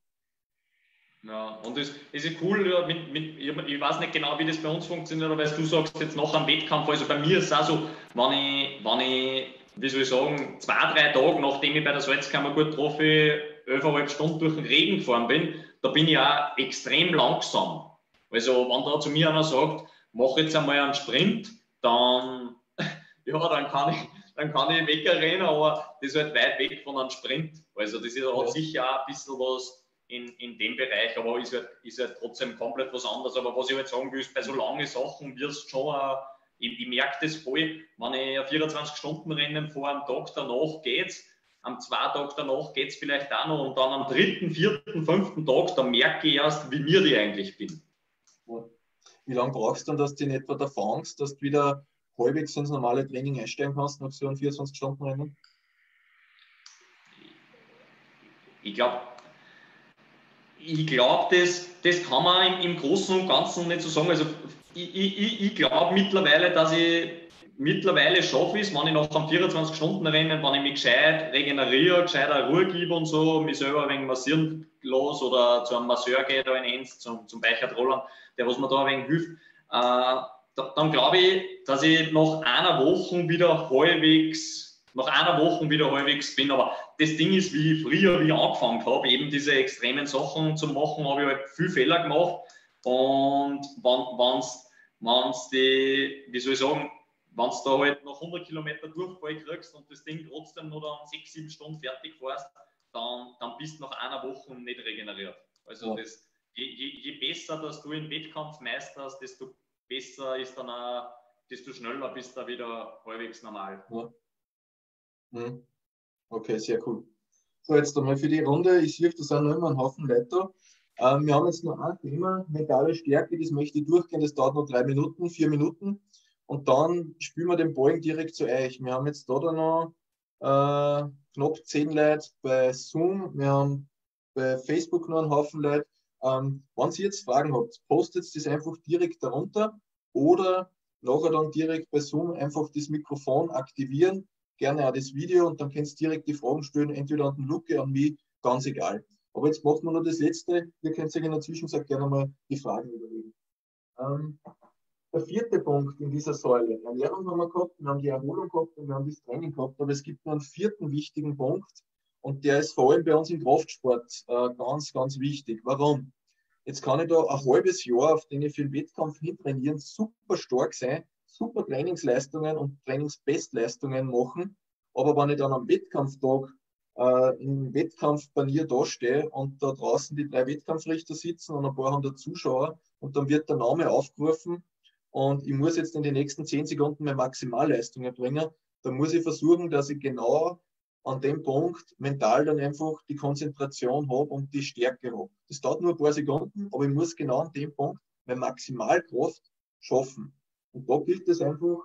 Ja, und es ist cool, ja, ich weiß nicht genau, wie das bei uns funktioniert, aber du sagst jetzt nach einem Wettkampf, also bei mir ist es auch so, wenn ich wie soll ich sagen, 2, 3 Tage, nachdem ich bei der Salzkammergut Profi 11,5 Stunden durch den Regen gefahren bin, da bin ich auch extrem langsam. Also wenn da zu mir einer sagt, mach jetzt einmal einen Sprint, dann, ja, dann kann ich wegrennen, aber das ist halt weit weg von einem Sprint. Also das hat sicher auch ein bisschen was in dem Bereich, aber ist halt trotzdem komplett was anderes. Aber was ich halt sagen will, ist, bei so langen Sachen wirst schon, ich merke das voll, wenn ich ein 24-Stunden-Rennen fahre, am Tag danach geht's, am 2 Tag danach geht's vielleicht auch noch und dann am 3., 4., 5. Tag, da merke ich erst, wie mir ich eigentlich bin. Wie lange brauchst du dann, dass du in etwa da fängst, dass du wieder halbwegs ins normale Training einsteigen kannst nach so einem 24-Stunden-Rennen? Ich glaube, ich glaube, das kann man im Großen und Ganzen nicht so sagen. Also ich glaube mittlerweile, dass ich mittlerweile schaffe es, wenn ich nach einem 24-Stunden-Rennen, wenn ich mich gescheit regeneriere, gescheit Ruhe gebe und so, mich selber ein wenig massieren lasse oder zu einem Masseur gehe, da in Enz, zum Beichert Roland, der was mir da ein wenig hilft, dann glaube ich, dass ich nach einer Woche wieder halbwegs bin. Aber das Ding ist, wie ich früher, wie ich angefangen habe, eben diese extremen Sachen zu machen, habe ich halt viel Fehler gemacht. Und wenn es die, wie soll ich sagen, wenn du da halt noch 100 Kilometer Durchfall kriegst und das Ding trotzdem noch dann 6, 7 Stunden fertig fährst, dann bist du nach einer Woche nicht regeneriert. Also je besser, dass du im Wettkampf meisterst, desto besser ist dann auch, desto schneller bist du wieder halbwegs normal. Ja. Okay, sehr cool. So, jetzt einmal für die Runde. Ich sehe, da sind noch immer ein Haufen Leute da. Wir haben jetzt noch ein Thema, mentale Stärke, das möchte ich durchgehen. Das dauert noch 3 Minuten, 4 Minuten. Und dann spielen wir den Bogen direkt zu euch. Wir haben jetzt da noch knapp 10 Leute bei Zoom. Wir haben bei Facebook noch einen Haufen Leute. Wenn ihr jetzt Fragen habt, postet das einfach direkt darunter oder nachher dann direkt bei Zoom einfach das Mikrofon aktivieren, gerne auch das Video und dann kannst du direkt die Fragen stellen, entweder an den Luke, an mich, ganz egal. Aber jetzt machen wir noch das Letzte. Ihr könnt euch in der Zwischenzeit gerne mal die Fragen überlegen. Der 4. Punkt in dieser Säule, Ernährung haben wir gehabt, wir haben die Erholung gehabt und wir haben das Training gehabt, aber es gibt noch einen 4. wichtigen Punkt und der ist vor allem bei uns im Kraftsport ganz, ganz wichtig. Warum? Jetzt kann ich da ein halbes Jahr, auf den ich für den Wettkampf hintrainieren, super stark sein, super Trainingsleistungen und Trainingsbestleistungen machen, aber wenn ich dann am Wettkampftag im Wettkampfpanier dastehe und da draußen die 3 Wettkampfrichter sitzen und ein paar 100 Zuschauer und dann wird der Name aufgerufen und ich muss jetzt in den nächsten 10 Sekunden meine Maximalleistung erbringen, dann muss ich versuchen, dass ich genau an dem Punkt mental dann einfach die Konzentration habe und die Stärke habe. Das dauert nur ein paar Sekunden, aber ich muss genau an dem Punkt meine Maximalkraft schaffen. Und da gilt es einfach,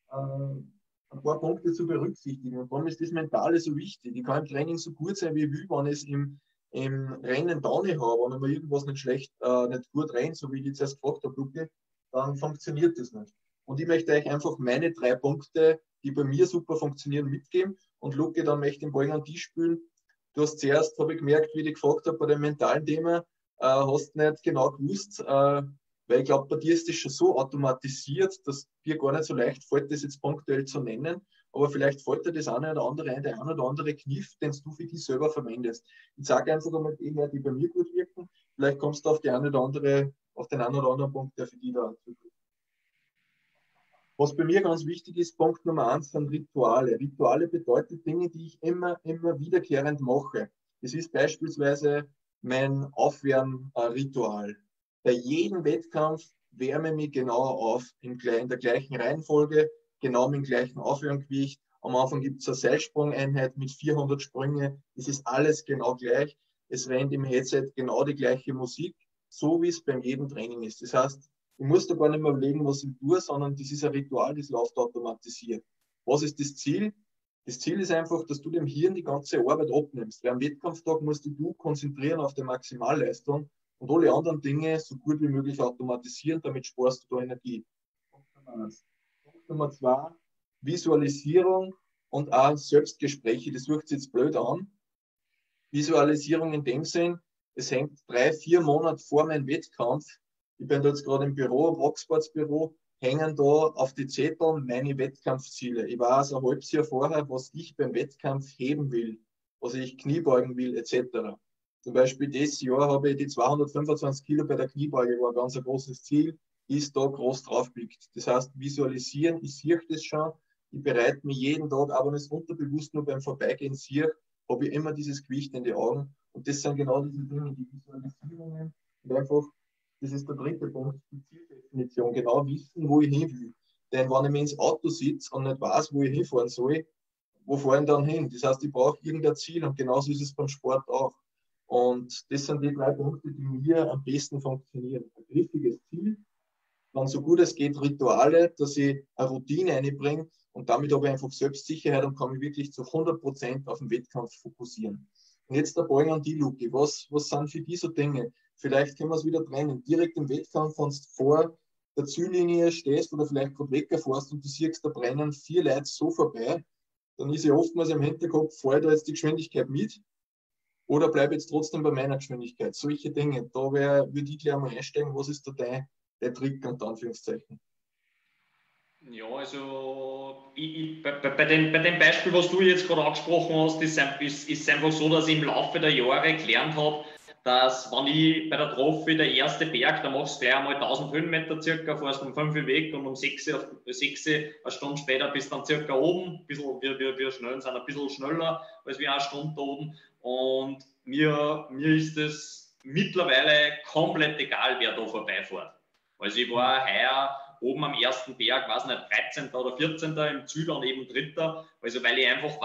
ein paar Punkte zu berücksichtigen. Und warum ist das Mentale so wichtig? Ich kann im Training so gut sein, wie ich will, wenn ich es im Rennen da nicht habe, wenn mir irgendwas nicht gut rennt, so wie ich jetzt erst gefragt habe, Luke, dann funktioniert das nicht. Und ich möchte euch einfach meine 3 Punkte, die bei mir super funktionieren, mitgeben. Und Luke, dann möchte ich den Ball an dich spielen. Du hast zuerst, habe ich gemerkt, wie ich gefragt habe, bei dem mentalen Thema, hast nicht genau gewusst, weil ich glaube, bei dir ist das schon so automatisiert, dass dir gar nicht so leicht fällt, das jetzt punktuell zu nennen. Aber vielleicht fällt dir das eine oder andere ein, der eine oder andere Kniff, den du für dich selber verwendest. Ich sage einfach einmal die her, die bei mir gut wirken. Vielleicht kommst du auf den einen oder anderen Punkt, der für dich da zutrifft. Was bei mir ganz wichtig ist, Punkt Nummer 1 sind Rituale. Rituale bedeutet Dinge, die ich immer wiederkehrend mache. Das ist beispielsweise mein Aufwärmritual. Bei jedem Wettkampf wärme ich mich genau auf, in der gleichen Reihenfolge, genau mit dem gleichen Aufwärmgewicht. Am Anfang gibt es eine Seilsprungeinheit mit 400 Sprünge. Es ist alles genau gleich. Es rennt im Headset genau die gleiche Musik, so wie es beim jedem Training ist. Das heißt, ich muss da gar nicht mehr überlegen, was ich tue, sondern das ist ein Ritual, das läuft automatisiert. Was ist das Ziel? Das Ziel ist einfach, dass du dem Hirn die ganze Arbeit abnimmst. Weil am Wettkampftag musst du konzentrieren auf die Maximalleistung und alle anderen Dinge so gut wie möglich automatisieren, damit sparst du da Energie. Punkt Nummer 1. Punkt Nummer 2, Visualisierung und auch Selbstgespräche. Das hört sich jetzt blöd an. Visualisierung in dem Sinn, es hängt 3, 4 Monate vor meinem Wettkampf. Ich bin da jetzt gerade im Büro, im Rocksports-Büro, hängen da auf die Zettel meine Wettkampfziele. Ich weiß ein halbes Jahr vorher, was ich beim Wettkampf heben will, was ich Kniebeugen will, etc. Zum Beispiel dieses Jahr habe ich die 225 Kilo bei der Kniebeuge, war ein ganz großes Ziel, ist da groß draufgelegt. Das heißt, visualisieren, ich sehe das schon, ich bereite mich jeden Tag, aber nicht unterbewusst nur beim Vorbeigehen sehe, habe ich immer dieses Gewicht in die Augen. Und das sind genau diese Dinge, die Visualisierungen und einfach, das ist der 3. Punkt, die Zieldefinition, genau wissen, wo ich hin will. Denn wenn ich mir ins Auto sitze und nicht weiß, wo ich hinfahren soll, wo fahre ich dann hin? Das heißt, ich brauche irgendein Ziel und genauso ist es beim Sport auch. Und das sind die 3 Punkte, die mir am besten funktionieren. Ein griffiges Ziel, dann so gut es geht Rituale, dass ich eine Routine einbringe und damit habe ich einfach Selbstsicherheit und kann mich wirklich zu 100% auf den Wettkampf fokussieren. Und jetzt der Ball an die, Luki. Was sind für die so Dinge? Vielleicht können wir es wieder trennen. Direkt im Wettkampf, wenn du vor der Ziellinie stehst oder vielleicht gerade wegfährst und du siehst, da brennen 4 Leute so vorbei, dann ist ja oftmals im Hinterkopf, fahre ich da jetzt die Geschwindigkeit mit oder bleibe jetzt trotzdem bei meiner Geschwindigkeit? Solche Dinge. Da würde ich gleich mal einsteigen. Was ist da dein Trick, unter Anführungszeichen? Ja, also bei dem Beispiel, was du jetzt gerade angesprochen hast, ist es einfach so, dass ich im Laufe der Jahre gelernt habe, dass wenn ich bei der Trophy der erste Berg, da machst du gleich einmal 1000 Höhenmeter circa, fährst um 5 Uhr weg und um 6 eine Stunde später bist du dann circa oben. Wir schnell sind ein bisschen schneller als wir eine Stunde da oben. Und mir ist es mittlerweile komplett egal, wer da vorbeifährt. Also ich war heuer oben am ersten Berg, weiß nicht, 13. oder 14. im Ziel dann eben 3. Also weil ich einfach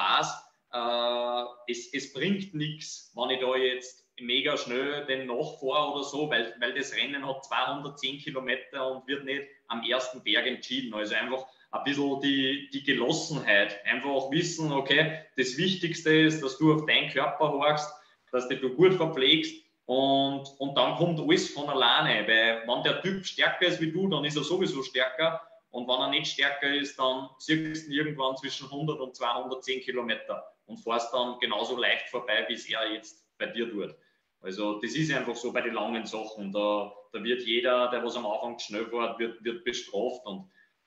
weiß, es bringt nichts, wenn ich da jetzt mega schnell den nachfahre oder so, weil das Rennen hat 210 Kilometer und wird nicht am ersten Berg entschieden. Also einfach ein bisschen die Gelassenheit. Einfach wissen, okay, das Wichtigste ist, dass du auf deinen Körper horchst, dass du dich gut verpflegst und dann kommt alles von alleine, weil wenn der Typ stärker ist wie du, dann ist er sowieso stärker und wenn er nicht stärker ist, dann siehst du ihn irgendwann zwischen 100 und 210 Kilometer und fährst dann genauso leicht vorbei, wie es er jetzt bei dir tut. Also das ist einfach so bei den langen Sachen, da wird jeder, der was am Anfang schnell fährt, wird bestraft. Und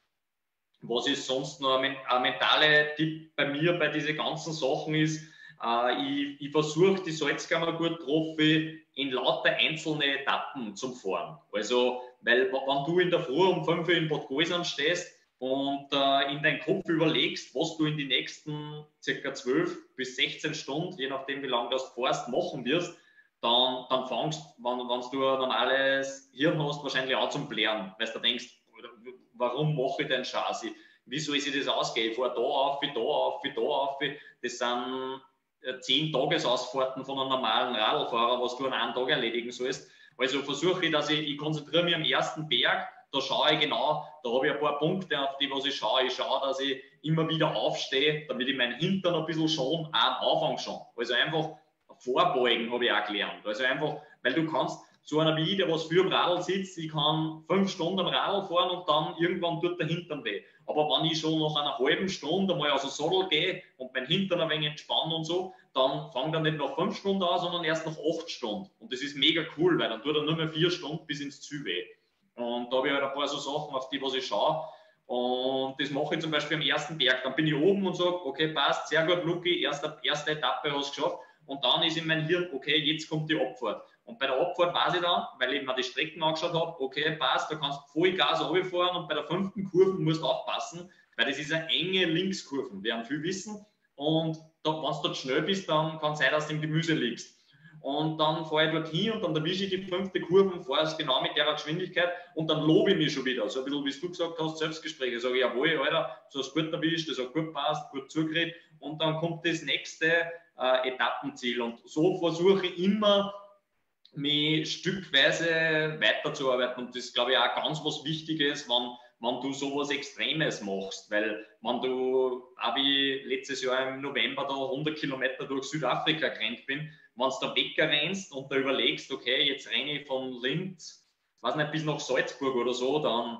was ist sonst noch ein mentaler Tipp bei mir bei diesen ganzen Sachen ist, ich versuche die Salzkammergut-Trophy in lauter einzelne Etappen zu fahren. Also, weil wenn du in der Früh um 5 Uhr in Bad Gäusern stehst und in deinen Kopf überlegst, was du in die nächsten ca. 12 bis 16 Stunden, je nachdem wie lange du das fährst, machen wirst, dann fangst, wenn du ein normales Hirn hast, wahrscheinlich auch zum Blären, weil du denkst, warum mache ich den Scheiß? Wie soll sich das ausgehen? Ich fahre da auf, da auf, da auf. Das sind 10 Tagesausfahrten von einem normalen Radlfahrer, was du an einem Tag erledigen sollst. Also versuche ich, dass ich konzentriere mich am ersten Berg, da schaue ich genau, da habe ich ein paar Punkte, auf die was ich schaue. Ich schaue, dass ich immer wieder aufstehe, damit ich meinen Hintern ein bisschen schon, am Anfang schon. Also einfach vorbeugen habe ich auch gelernt. Also einfach, weil du kannst, so einer wie ich, der was für am Radl sitzt, ich kann 5 Stunden am Radl fahren und dann irgendwann tut der Hintern weh. Aber wenn ich schon nach einer halben Stunde einmal aus dem Sattel gehe und mein Hintern ein wenig entspanne und so, dann fängt er nicht nach 5 Stunden an, sondern erst nach 8 Stunden. Und das ist mega cool, weil dann tut er nur mehr 4 Stunden bis ins Ziel weh. Und da habe ich halt ein paar so Sachen, auf die was ich schaue. Und das mache ich zum Beispiel am ersten Berg. Dann bin ich oben und sage, okay, passt, sehr gut, Luki, erste Etappe hast du geschafft. Und dann ist in mein Hirn, okay, jetzt kommt die Abfahrt. Und bei der Abfahrt weiß ich dann, weil ich mir die Strecken angeschaut habe, okay, passt, da kannst du voll Gas runterfahren und bei der 5. Kurve musst du aufpassen, weil das ist eine enge Linkskurve, werden viele wissen. Und wenn du dort schnell bist, dann kann es sein, dass du im Gemüse liegst. Und dann fahre ich dorthin und dann erwische ich die 5. Kurve und fahre es genau mit der Geschwindigkeit und dann lobe ich mich schon wieder. So ein bisschen, wie du gesagt hast, Selbstgespräche. Ich sage, jawohl, Alter, so hast du gut erwischt, das hat gut passt, gut zugeredet. Und dann kommt das nächste Etappenziel. Und so versuche ich immer, mich stückweise weiterzuarbeiten. Und das ist, glaube ich, auch ganz was Wichtiges, wenn du sowas Extremes machst. Weil, wenn du, auch wie letztes Jahr im November da 100 Kilometer durch Südafrika gerannt bin, wenn du da wegrennst und da überlegst, okay, jetzt renne ich von Linz, weiß nicht, bis nach Salzburg oder so, dann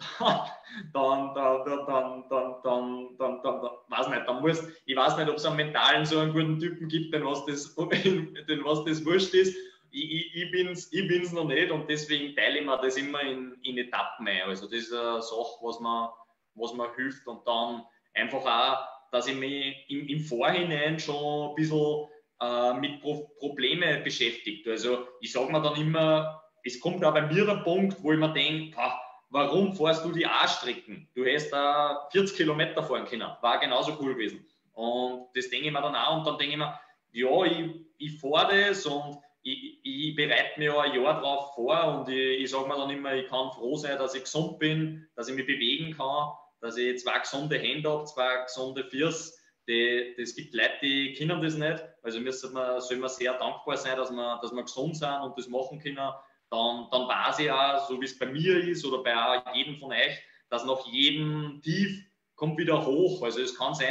weiß nicht, dann musst, ich weiß nicht, ob es einen mentalen so einen guten Typen gibt, den was das wurscht ist. Ich bin's noch nicht und deswegen teile ich mir das immer in Etappen ein. Also das ist eine Sache, was mir hilft und dann einfach auch, dass ich mich im Vorhinein schon ein bisschen mit Problemen beschäftigt. Also ich sage mir dann immer, es kommt auch bei mir der Punkt, wo ich mir denke, warum fährst du die A-Strecken? Du hättest da 40 Kilometer fahren können. War genauso cool gewesen. Und das denke ich mir dann auch. Und dann denke ich mir, ja, ich fahre das und ich bereite mich ja ein Jahr darauf vor. Und ich sage mir dann immer, ich kann froh sein, dass ich gesund bin, dass ich mich bewegen kann, dass ich 2 gesunde Hände habe, 2 gesunde Füße. Es gibt Leute, die können das nicht. Also soll man sehr dankbar sein, dass wir gesund sind und das machen können. Dann weiß ich auch, so wie es bei mir ist oder bei jedem von euch, dass nach jedem Tief kommt wieder hoch. Also es kann sein,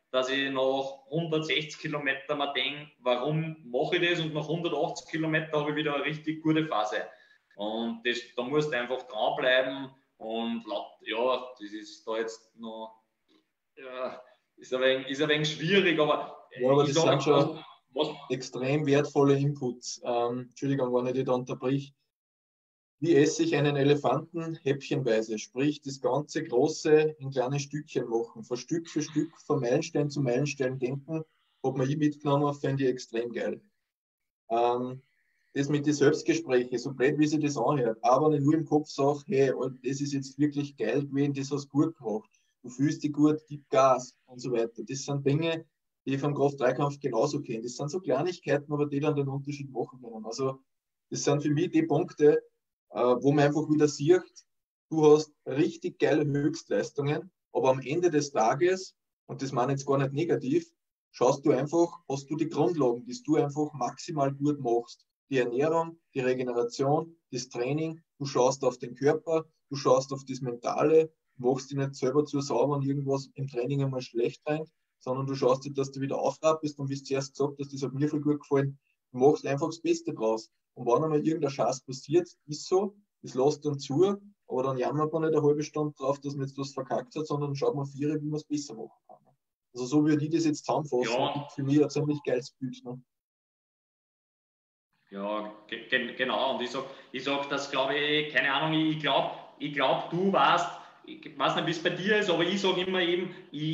dass ich nach 160 Kilometern mir denke, warum mache ich das? Und nach 180 Kilometern habe ich wieder eine richtig gute Phase. Und da musst du einfach dranbleiben. Und ja, das ist da jetzt noch, ja, ist ein wenig schwierig, aber Ja, aber ich das sage, sind schon extrem wertvolle Inputs. Entschuldigung, wenn ich dich da unterbrich. Wie esse ich einen Elefanten häppchenweise? Sprich, das ganze Große in kleine Stückchen machen. Von Stück für Stück, von Meilenstein zu Meilenstein denken. Hat man mitgenommen, fände ich extrem geil. Das mit den Selbstgesprächen, so blöd wie sich das anhört, aber wenn ich nur im Kopf sage, hey, das ist jetzt wirklich geil gewesen, das hast du gut gemacht, du fühlst dich gut, gib Gas und so weiter. Das sind Dinge, die ich vom Kraft-3-Kampf genauso kenne. Das sind so Kleinigkeiten, aber die dann den Unterschied machen können. Also das sind für mich die Punkte, wo man einfach wieder sieht, du hast richtig geile Höchstleistungen, aber am Ende des Tages, und das meine ich jetzt gar nicht negativ, schaust du einfach, hast du die Grundlagen, die du einfach maximal gut machst. Die Ernährung, die Regeneration, das Training, du schaust auf den Körper, du schaust auf das Mentale, machst dich nicht selber zu sauber und irgendwas im Training einmal schlecht rein, sondern du schaust dir, dass du wieder aufrappst und wie du zuerst gesagt hast, das hat mir voll gut gefallen, du machst einfach das Beste draus. Und wenn einmal irgendein Scheiß passiert, ist so, das lässt dann zu, aber dann jammert man nicht eine halbe Stunde drauf, dass man jetzt was verkackt hat, sondern schaut man vier, wie man es besser machen kann. Also so würde ich das jetzt zusammenfassen, ja, gibt für mich ein ziemlich geiles Bild. Ne? ja, genau. Und ich sag das, glaube ich, keine Ahnung, ich glaub, du weißt, ich weiß nicht, wie es bei dir ist, aber ich sage immer eben,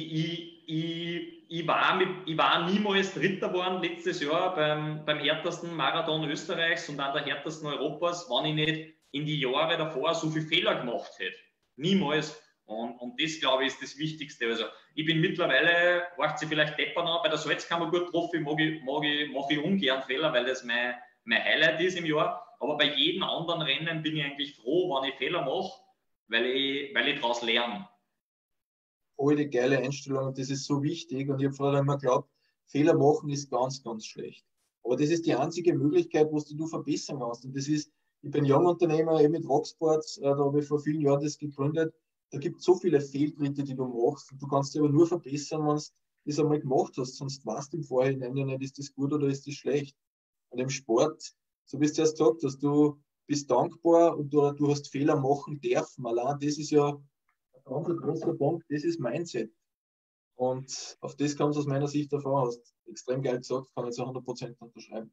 ich war niemals Dritter geworden letztes Jahr beim härtesten Marathon Österreichs und an der härtesten Europas, wenn ich nicht in die Jahre davor so viele Fehler gemacht hätte. Niemals. Und das, glaube ich, ist das Wichtigste. Also ich bin mittlerweile, macht sie vielleicht deppern an, bei der Salzkammer gut getroffen, mache ich ungern Fehler, weil das mein Highlight ist im Jahr. Aber bei jedem anderen Rennen bin ich eigentlich froh, wenn ich Fehler mache, weil ich daraus lerne. Voll die geile Einstellung und das ist so wichtig. Und ich habe vorher immer geglaubt, Fehler machen ist ganz, ganz schlecht. Aber das ist die einzige Möglichkeit, wo du verbessern kannst. Und das ist, ich bin Jungunternehmer mit Rocksports, da habe ich vor vielen Jahren das gegründet. Da gibt es so viele Fehltritte, die du machst. Und du kannst dich aber nur verbessern, wenn du das einmal gemacht hast. Sonst weißt du im Vorhinein ja nicht, ist das gut oder ist das schlecht. Und im Sport, so wie du erst gesagt hast, du bist dankbar und du hast Fehler machen dürfen. Allein das ist ja ein ganz großer Punkt, das ist Mindset. Und auf das kommt es aus meiner Sicht davon, hast extrem geil gesagt, kann ich zu 100% unterschreiben.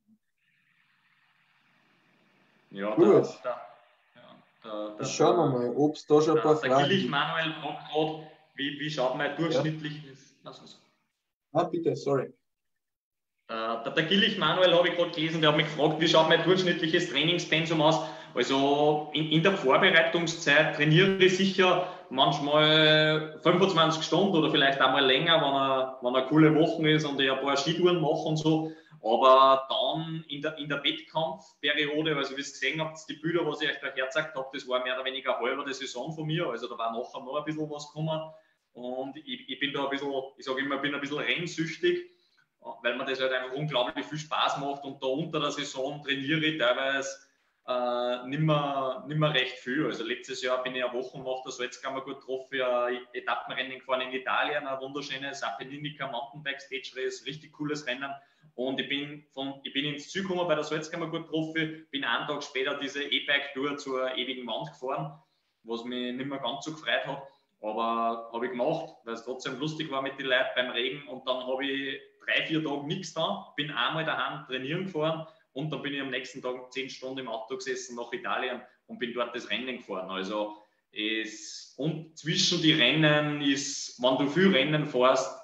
Ja, Gut, jetzt schauen wir der, mal, ob es da schon ein paar der Fragen Gillich gibt. Manuel fragt gerade, wie schaut mein Ja? durchschnittliches. Ah, bitte, sorry. Der Gillich Manuel habe ich gerade gelesen, der hat mich gefragt, wie schaut mein durchschnittliches Trainingspensum aus. Also in der Vorbereitungszeit trainiere ich sicher manchmal 25 Stunden oder vielleicht einmal länger, wenn eine coole Woche ist und ich ein paar Skitouren mache und so. Aber dann in der Wettkampfperiode, also wie ihr gesehen habt, die Bilder, was ich euch da hergezeigt habe, das war mehr oder weniger eine halbe Saison von mir. Also da war nachher noch ein bisschen was gekommen. Und ich bin da ein bisschen, ich sage immer, bin ein bisschen rennsüchtig, weil mir das halt einfach unglaublich viel Spaß macht und da unter der Saison trainiere ich teilweise nicht mehr recht viel. Also letztes Jahr bin ich eine Woche nach der Salzkammer gut getroffen, ein Etappenrennen gefahren in Italien, ein wunderschönes Appenninica Mountainbike Stage Race, richtig cooles Rennen. Und ich bin ins Ziel gekommen bei der Salzkammer gut getroffen, bin einen Tag später diese E-Bike-Tour zur ewigen Wand gefahren, was mich nicht mehr ganz so gefreut hat. Aber habe ich gemacht, weil es trotzdem lustig war mit den Leuten beim Regen. Und dann habe ich 3, 4 Tage nichts da, bin einmal daheim trainieren gefahren und dann bin ich am nächsten Tag 10 Stunden im Auto gesessen nach Italien und bin dort das Rennen gefahren. Also und zwischen die Rennen ist, wenn du viel Rennen fährst,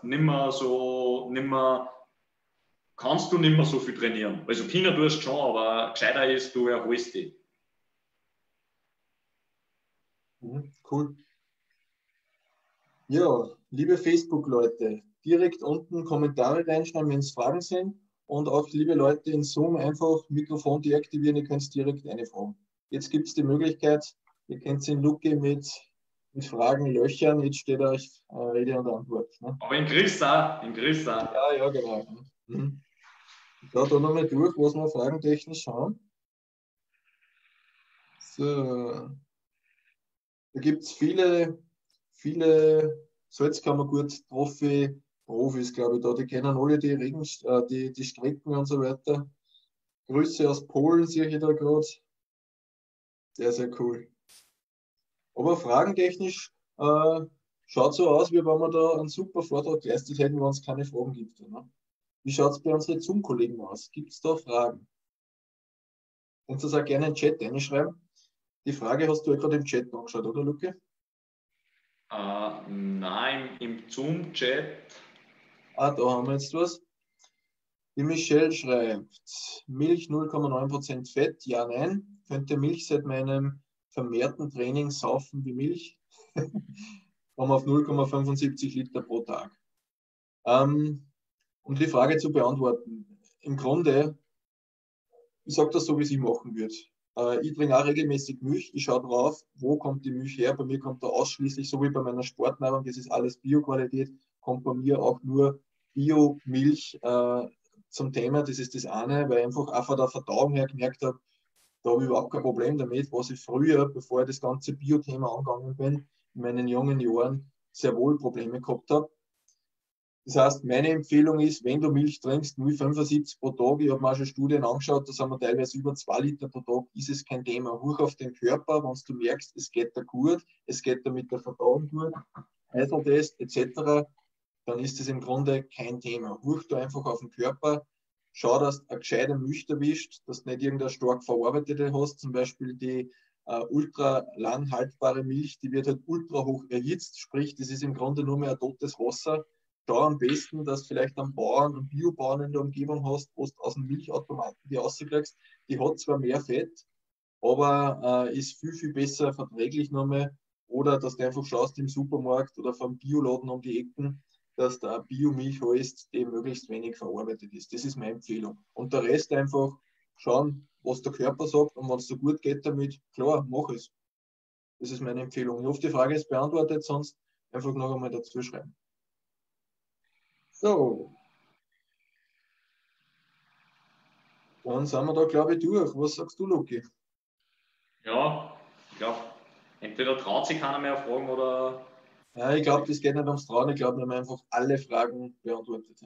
kannst du nicht mehr so viel trainieren. Also Kinder tust schon, aber gescheiter ist, du erholst dich. Cool. Ja, liebe Facebook-Leute, direkt unten Kommentare reinschreiben, wenn es Fragen sind. Und auch liebe Leute in Zoom einfach Mikrofon deaktivieren, ihr könnt direkt eine fragen. Jetzt gibt es die Möglichkeit, ihr könnt in Luke mit Fragen löchern. Jetzt steht euch Rede und Antwort. Ne? Aber in Chris auch. Ja, ja, genau. Mhm. Ich schaue da nochmal durch, was wir fragentechnisch haben. So. Da gibt es viele Salzkammergut, Trophy, Profis, glaube ich, da. Die kennen alle die Regen, die Strecken und so weiter. Grüße aus Polen sehe ich da gerade. Sehr, sehr cool. Aber fragentechnisch schaut so aus, wie wenn wir da einen super Vortrag geleistet hätten, wenn es keine Fragen gibt. Ne? Wie schaut es bei unseren Zoom-Kollegen aus? Gibt es da Fragen? Kannst du das auch gerne in den Chat reinschreiben? Die Frage hast du ja gerade im Chat angeschaut, oder Luke? Nein, im Zoom-Chat. Ah, da haben wir jetzt was. Die Michelle schreibt, Milch 0,9% Fett, ja, nein. Könnte Milch seit meinem vermehrten Training saufen wie Milch? Komme auf 0,75 Liter pro Tag. Um die Frage zu beantworten, im Grunde, ich sage das so, wie es ich machen würde. Ich trinke auch regelmäßig Milch. Ich schaue drauf, wo kommt die Milch her. Bei mir kommt da ausschließlich, so wie bei meiner Sportnahrung, das ist alles Bio-Qualität, kommt bei mir auch nur Bio-Milch zum Thema. Das ist das eine, weil ich einfach auch von der Verdauung her gemerkt habe, da habe ich überhaupt kein Problem damit, was ich früher, bevor ich das ganze Bio-Thema angegangen bin, in meinen jungen Jahren sehr wohl Probleme gehabt habe. Das heißt, meine Empfehlung ist, wenn du Milch trinkst, 0,75 pro Tag. Ich habe mir auch schon Studien angeschaut, da sind wir teilweise über 2 Liter pro Tag, ist es kein Thema. Hoch auf den Körper, wenn du merkst, es geht da gut, es geht da mit der Verdauung gut, Eiseltest etc., dann ist es im Grunde kein Thema. Hoch da einfach auf den Körper, schau, dass du eine gescheite Milch erwischt, dass du nicht irgendeine stark verarbeitete hast, zum Beispiel die ultra lang haltbare Milch, die wird halt ultra hoch erhitzt, sprich, das ist im Grunde nur mehr ein totes Wasser. Schau am besten, dass du vielleicht einen Bauern, einen Biobauern in der Umgebung hast, wo du aus dem Milchautomaten die rauskriegst. Die hat zwar mehr Fett, aber ist viel, viel besser verträglich nochmal. Oder dass du einfach schaust im Supermarkt oder vom Bioladen um die Ecken, dass du eine Biomilch holst, die möglichst wenig verarbeitet ist. Das ist meine Empfehlung. Und der Rest einfach schauen, was der Körper sagt, und wenn es so gut geht damit, klar, mach es. Das ist meine Empfehlung. Ich hoffe, die Frage ist beantwortet, sonst einfach noch einmal dazu schreiben. So, dann sind wir da, glaube ich, durch. Was sagst du, Luki? Ja, ich glaube, entweder traut sich keiner mehr fragen oder. Ja, ich glaube, das geht nicht ums Trauen. Ich glaube, wir haben einfach alle Fragen beantwortet.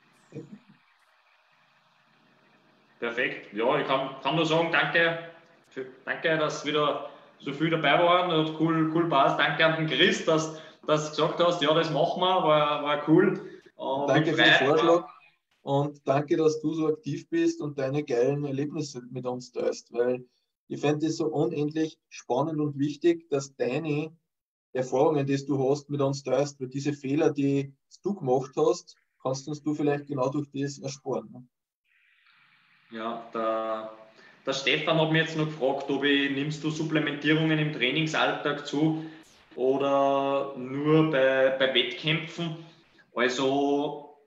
Perfekt. Ja, ich kann nur sagen, danke, dass wieder so viel dabei waren. Hat cool passt. Danke an den Chris, dass du gesagt hast, ja, das machen wir, war cool. Danke für den Vorschlag und danke, dass du so aktiv bist und deine geilen Erlebnisse mit uns teilst, weil ich fände es so unendlich spannend und wichtig, dass deine Erfahrungen, die du hast, mit uns teilst, weil diese Fehler, die du gemacht hast, kannst uns du vielleicht genau durch das ersparen. Ne? Ja, der Stefan hat mich jetzt noch gefragt, nimmst du Supplementierungen im Trainingsalltag zu oder nur bei Wettkämpfen? Also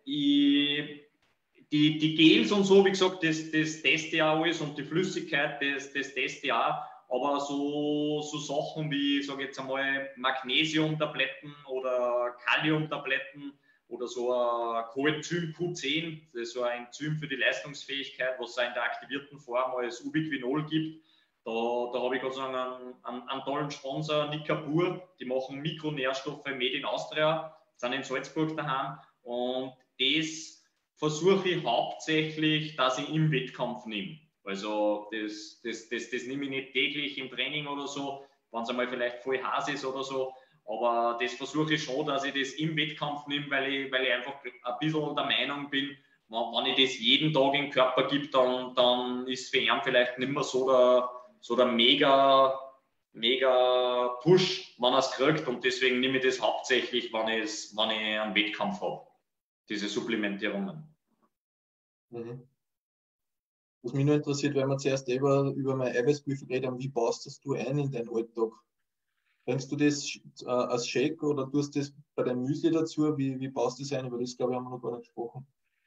die Gels und so, wie gesagt, das teste ich auch alles und die Flüssigkeit, das teste ich auch. Aber so Sachen wie, sage jetzt einmal, Magnesiumtabletten oder Kaliumtabletten oder so ein Coenzym Q10, das ist so ein Enzym für die Leistungsfähigkeit, was es in der aktivierten Form als Ubiquinol gibt. Da habe ich Gott sei Dank einen tollen Sponsor, Nikapur, die machen Mikronährstoffe Made in Austria, sind in Salzburg daheim und das versuche ich hauptsächlich, dass ich im Wettkampf nehme. Also das nehme ich nicht täglich im Training oder so, wenn es einmal vielleicht voll heiß ist oder so, aber das versuche ich schon, dass ich das im Wettkampf nehme, weil ich einfach ein bisschen der Meinung bin, wenn ich das jeden Tag im Körper gebe, dann ist für ihn vielleicht nicht mehr so der mega Push, wenn er es kriegt, und deswegen nehme ich das hauptsächlich, wenn ich einen Wettkampf habe, diese Supplementierungen. Mhm. Was mich nur interessiert, weil wir zuerst über meine Eiweißprüfung geredet haben, wie baust das du ein in deinen Alltag? Trinkst du das als Shake oder tust du das bei deinem Müsli dazu? Wie baust du das ein? Über das, glaube ich, haben wir noch gar nicht gesprochen.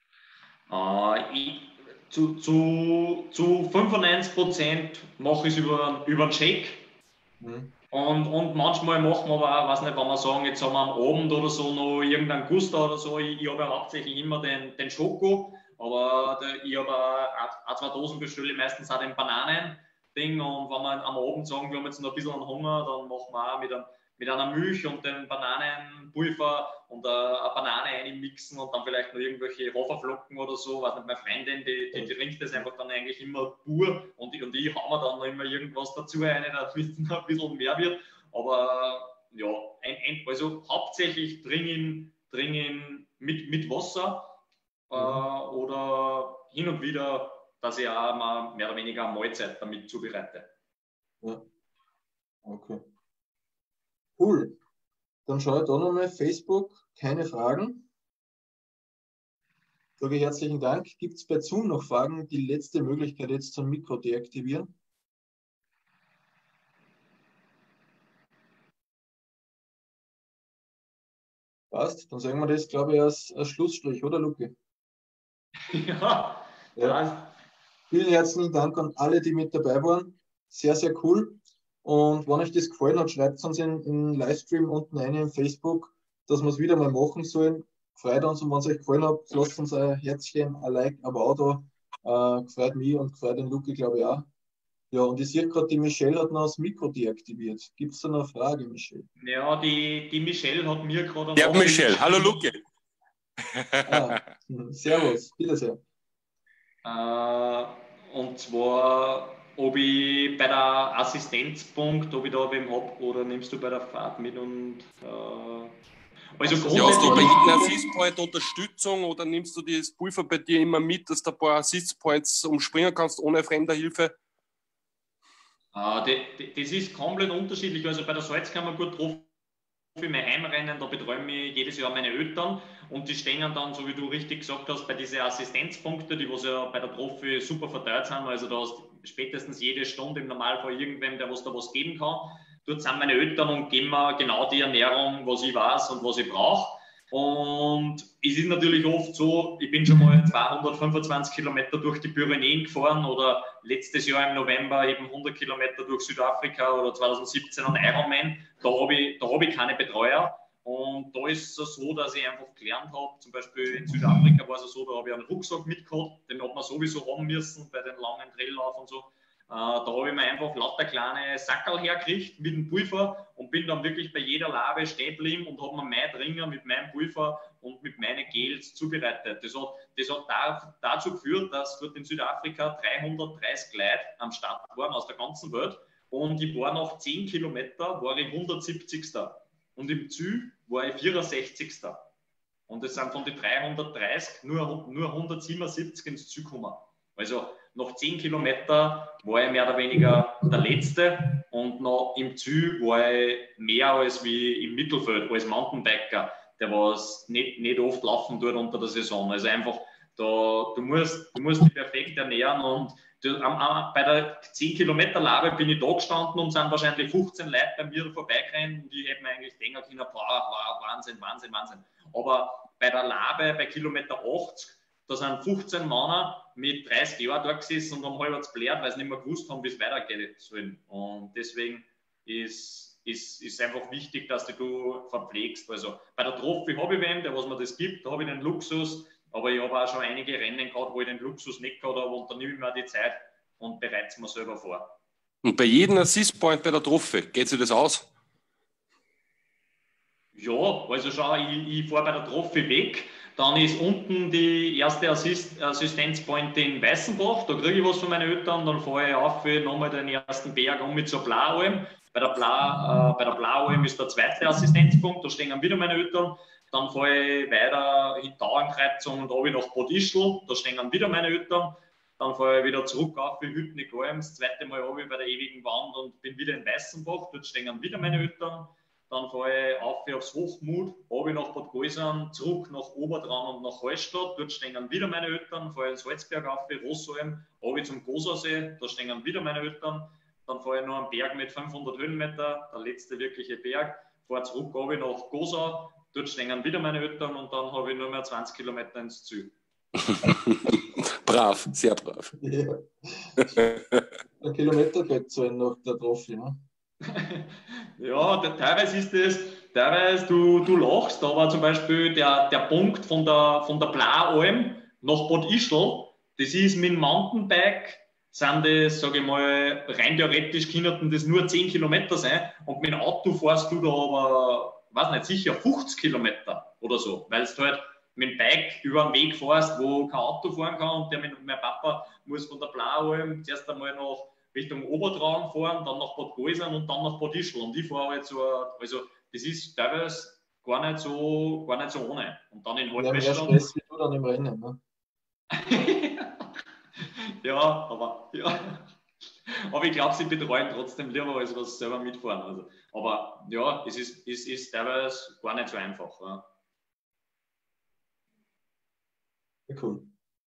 Zu 95% mache ich es über einen Shake. Mhm. Und manchmal machen wir aber auch, weiß nicht, wenn wir sagen, jetzt haben wir am Abend oder so noch irgendeinen Guster oder so, ich habe ja hauptsächlich immer den Schoko, aber ich habe auch 2 Dosen bestelle, meistens auch den Bananen-Ding, und wenn wir am Abend sagen, wir haben jetzt noch ein bisschen Hunger, dann machen wir auch mit einer Milch und den Bananen Pulver und eine Banane einmixen und dann vielleicht noch irgendwelche Haferflocken oder so. Weiß nicht, meine Freundin, die trinkt das einfach dann eigentlich immer pur und ich hau mir dann noch immer irgendwas dazu rein, damit es noch ein bisschen mehr wird. Aber ja, also hauptsächlich dringend mit Wasser oder hin und wieder, dass ich auch mal mehr oder weniger eine Mahlzeit damit zubereite. Ja. Okay. Cool. Dann schaue ich da nochmal. Facebook, keine Fragen. Sage herzlichen Dank. Gibt es bei Zoom noch Fragen? Die letzte Möglichkeit jetzt zum Mikro deaktivieren. Passt. Dann sagen wir das, glaube ich, als Schlussstrich, oder Luki? Ja. Vielen herzlichen Dank an alle, die mit dabei waren. Sehr, sehr cool. Und wenn euch das gefallen hat, schreibt es uns in Livestream unten rein in Facebook, dass wir es wieder mal machen sollen. Freut uns, und wenn es euch gefallen hat, lasst uns ein Herzchen, ein Like, ein Wow da. Gefreut mich und gefreut den Luki, glaube ich, auch. Ja, und ich sehe gerade, die Michelle hat noch das Mikro deaktiviert. Gibt es da noch eine Frage, Michelle? Ja, die Michelle hat mir gerade... Ja, Michelle. Hallo, Luki. Servus, bitte sehr. Und zwar, ob ich bei der Assistenzpunkt, ob ich da wem habe, oder nimmst du bei der Fahrt mit und... Also ja, hast du bei jedem Assist-Point Unterstützung oder nimmst du das Pulver bei dir immer mit, dass du ein paar Assist-Points umspringen kannst ohne fremder Hilfe? Das ist komplett unterschiedlich. Also bei der Salzkammer gut drauf für mein Heimrennen, da betreue ich jedes Jahr meine Eltern und die stehen dann, so wie du richtig gesagt hast, bei diesen Assistenzpunkten, die was ja bei der Trophy super verteilt sind. Also da hast spätestens jede Stunde im Normalfall irgendwem, der was da was geben kann. Dort sind meine Eltern und geben mir genau die Ernährung, was ich weiß und was ich brauche. Und es ist natürlich oft so, ich bin schon mal 225 Kilometer durch die Pyrenäen gefahren oder letztes Jahr im November eben 100 Kilometer durch Südafrika oder 2017 ein Ironman. Da hab ich keine Betreuer. Und da ist es so, dass ich einfach gelernt habe, zum Beispiel in Südafrika war es so, da habe ich einen Rucksack mitgehabt, den hat man sowieso haben müssen bei den langen Traillauf und so. Da habe ich mir einfach lauter kleine Sackerl hergekriegt mit dem Pulver und bin dann wirklich bei jeder Labe stehen geblieben und habe mir meinen Dringer mit meinem Pulver und mit meinen Gels zubereitet. Das hat dazu geführt, dass dort in Südafrika 330 Leute am Start waren aus der ganzen Welt und ich war nach 10 Kilometer war ich 170. Und im Ziel war ich 64. Und es sind von den 330 nur 177 ins Ziel gekommen. Also nach 10 Kilometer war ich mehr oder weniger der Letzte und noch im Ziel war ich mehr als wie im Mittelfeld, als Mountainbiker, der was nicht oft laufen tut unter der Saison. Also einfach, du musst dich perfekt ernähren und bei der 10 Kilometer Labe bin ich da gestanden und sind wahrscheinlich 15 Leute bei mir vorbeigerannt und ich hätte mir eigentlich denken können, Wahnsinn. Aber bei der Labe, bei Kilometer 80, da sind 15 Männer mit 30 Jahren da gesessen und haben halb geblärt, weil sie nicht mehr gewusst haben, wie es weitergehen soll. Und deswegen ist einfach wichtig, dass du verpflegst. Also bei der Trophy habe ich wen, der was mir das gibt, da habe ich den Luxus, aber ich habe auch schon einige Rennen gehabt, wo ich den Luxus nicht gehabt habe und dann nehme ich mir die Zeit und bereite es mir selber vor. Und bei jedem Assist-Point bei der Trophy, geht sich das aus? Ja, also schau, ich fahre bei der Trophy weg, dann ist unten die erste Assistenzpoint in Weißenbach, da kriege ich was von meinen Eltern, dann fahre ich auf nochmal den ersten Berg um mit zur Blaualm. Bei der Blaualm ist der zweite Assistenzpunkt, da stehen dann wieder meine Eltern. Dann fahre ich weiter in die Tauernkreuzung und habe ich nach Bad Ischl, da stehen dann wieder meine Eltern. Dann fahre ich wieder zurück auf in Hüttnig-Alm, das zweite Mal habe ich bei der ewigen Wand und bin wieder in Weißenbach, dort stehen dann wieder meine Eltern. Dann fahre ich auf aufs Hochmut, habe ich nach Bad Gausern, zurück nach Obertraun und nach Hallstatt. Dort stehen dann wieder meine Eltern. Fahre ich in Salzberg auf, Rossalm, habe ich zum Gosersee, da stehen dann wieder meine Eltern. Dann fahre ich noch einen Berg mit 500 Höhenmeter, der letzte wirkliche Berg. Fahre zurück, habe ich nach Gosau, dort stehen dann wieder meine Eltern und dann habe ich nur mehr 20 Kilometer ins Ziel. Brav, sehr brav. Ja. Ein Kilometer geht so nach der Trophy, ne? Ja, teilweise du lachst, aber zum Beispiel der Punkt von der Blaualm nach Bad Ischl, das ist mit dem Mountainbike, sind das, sage ich mal, rein theoretisch könnten das nur 10 Kilometer sein und mit dem Auto fährst du da aber weiß nicht, sicher 50 Kilometer oder so, weil du halt mit dem Bike über einen Weg fährst, wo kein Auto fahren kann und mein Papa muss von der Blaualm zuerst einmal nach Richtung Obertraum fahren, dann nach Bad Gäusern und dann nach Bad Ischl und ich fahre halt so, also das ist teilweise gar nicht so ohne. Und dann in Ja, mehr Stress wie du dann im Rennen, ne? ja, aber ich glaube, sie betreuen trotzdem lieber, als was selber mitfahren. Also, aber ja, es ist teilweise gar nicht so einfach. Ja. Ja, cool.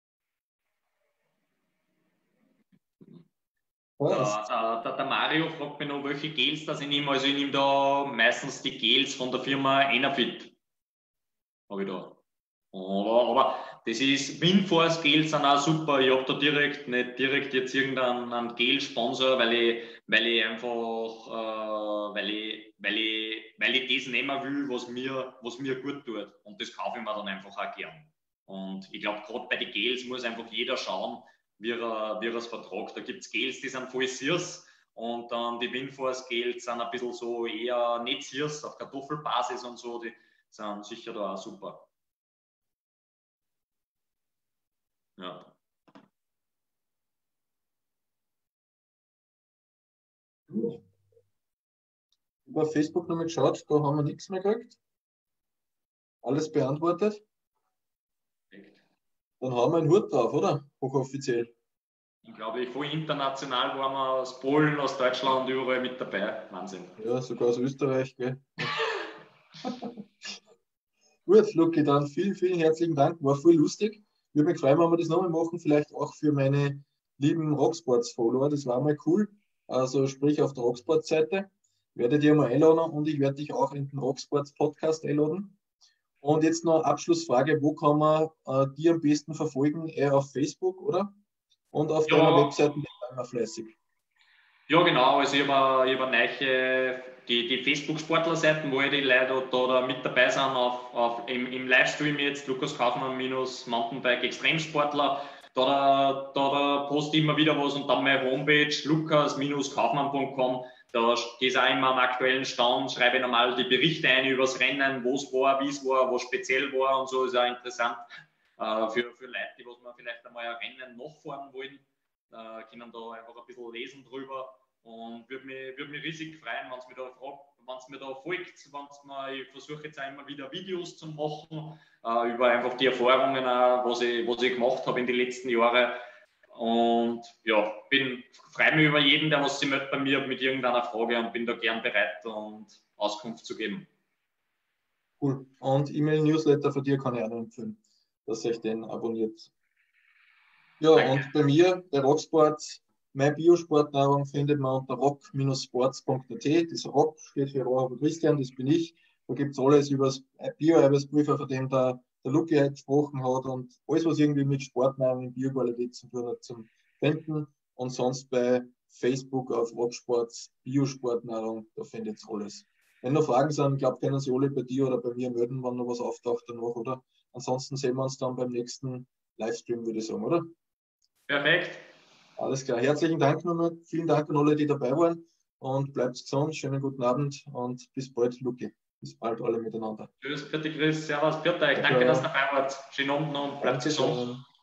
Der Mario fragt mich noch, welche Gels das ich nehme. Also ich nehme da meistens die Gels von der Firma Enerfit. Habe ich da. Aber das ist, Windforce Gels sind auch super. Ich habe da nicht direkt jetzt irgendeinen Gel-Sponsor, weil ich einfach, weil ich das nehmen will, was mir gut tut. Und das kaufe ich mir dann einfach auch gern. Und ich glaube, gerade bei den Gels muss einfach jeder schauen, wie er es vertragt. Da gibt es Gels, die sind voll süß. Und dann die Windforce Gels sind ein bisschen so eher nicht süß, auf Kartoffelbasis und so. Die sind sicher da auch super. Ja. Über Facebook nochmal geschaut, da haben wir nichts mehr gekriegt. Alles beantwortet. Dann haben wir einen Hut drauf, oder? Hochoffiziell. Ich glaube, voll international waren wir aus Polen, aus Deutschland, überall mit dabei. Wahnsinn. Ja, sogar aus Österreich, gell? Gut, Luki, dann vielen, vielen herzlichen Dank. War voll lustig. Ich würde mich freuen, wenn wir das nochmal machen, vielleicht auch für meine lieben Rocksports-Follower. Das war mal cool. Also sprich auf der Rocksports-Seite. Werde dir mal einladen und ich werde dich auch in den Rocksports-Podcast einladen. Und jetzt noch Abschlussfrage, wo kann man die am besten verfolgen? Eher auf Facebook, oder? Und auf deiner Webseite bist du immer fleißig. Ja, genau. Also ich habe neue, die Facebook-Sportler-Seiten, wo die Leute da mit dabei sind, im Livestream jetzt, Lukas Kaufmann Mountainbike Extremsportler. Da poste ich immer wieder was und dann meine Homepage lukas-kaufmann.com. Da gehe ich auch immer am aktuellen Stand, schreibe normal die Berichte ein über das Rennen, wo es war, wie es war, was speziell war und so. Ist auch interessant für Leute, die was man vielleicht einmal ein Rennen nachfahren wollen. Können da einfach ein bisschen lesen drüber und würde mich riesig freuen, wenn es mir da folgt. Ich versuche jetzt auch immer wieder Videos zu machen, über einfach die Erfahrungen, was ich gemacht habe in den letzten Jahren. Und ja, freue mich über jeden, der was sich meldet bei mir mit irgendeiner Frage und bin da gern bereit, und Auskunft zu geben. Cool. Und E-Mail-Newsletter von dir kann ich auch noch empfehlen, dass ihr den abonniert. Ja, danke. Und bei mir, der Rocksport, meine Biosportnahrung findet man unter rock-sports.at. Das Rock steht für Rohr Christian, das bin ich. Da gibt es alles über das Bio-Eiweißpulver, von dem der Luki heute gesprochen hat, und alles, was irgendwie mit Sportnahrung und Bioqualität zu tun hat, zum Finden. Und sonst bei Facebook auf Rocksports Biosportnahrung, da findet ihr alles. Wenn noch Fragen sind, ich glaube, können Sie alle bei dir oder bei mir melden, wenn noch was auftaucht danach, oder? Ansonsten sehen wir uns dann beim nächsten Livestream, würde ich sagen, oder? Perfekt. Alles klar. Herzlichen Dank nochmal. Vielen Dank an alle, die dabei waren. Und bleibt gesund. Schönen guten Abend und bis bald, Luki. Bis bald alle miteinander. Tschüss, bitte Chris. Servus, bitte euch. Danke, dass ihr dabei wart. Schönen Abend noch und bleibt gesund.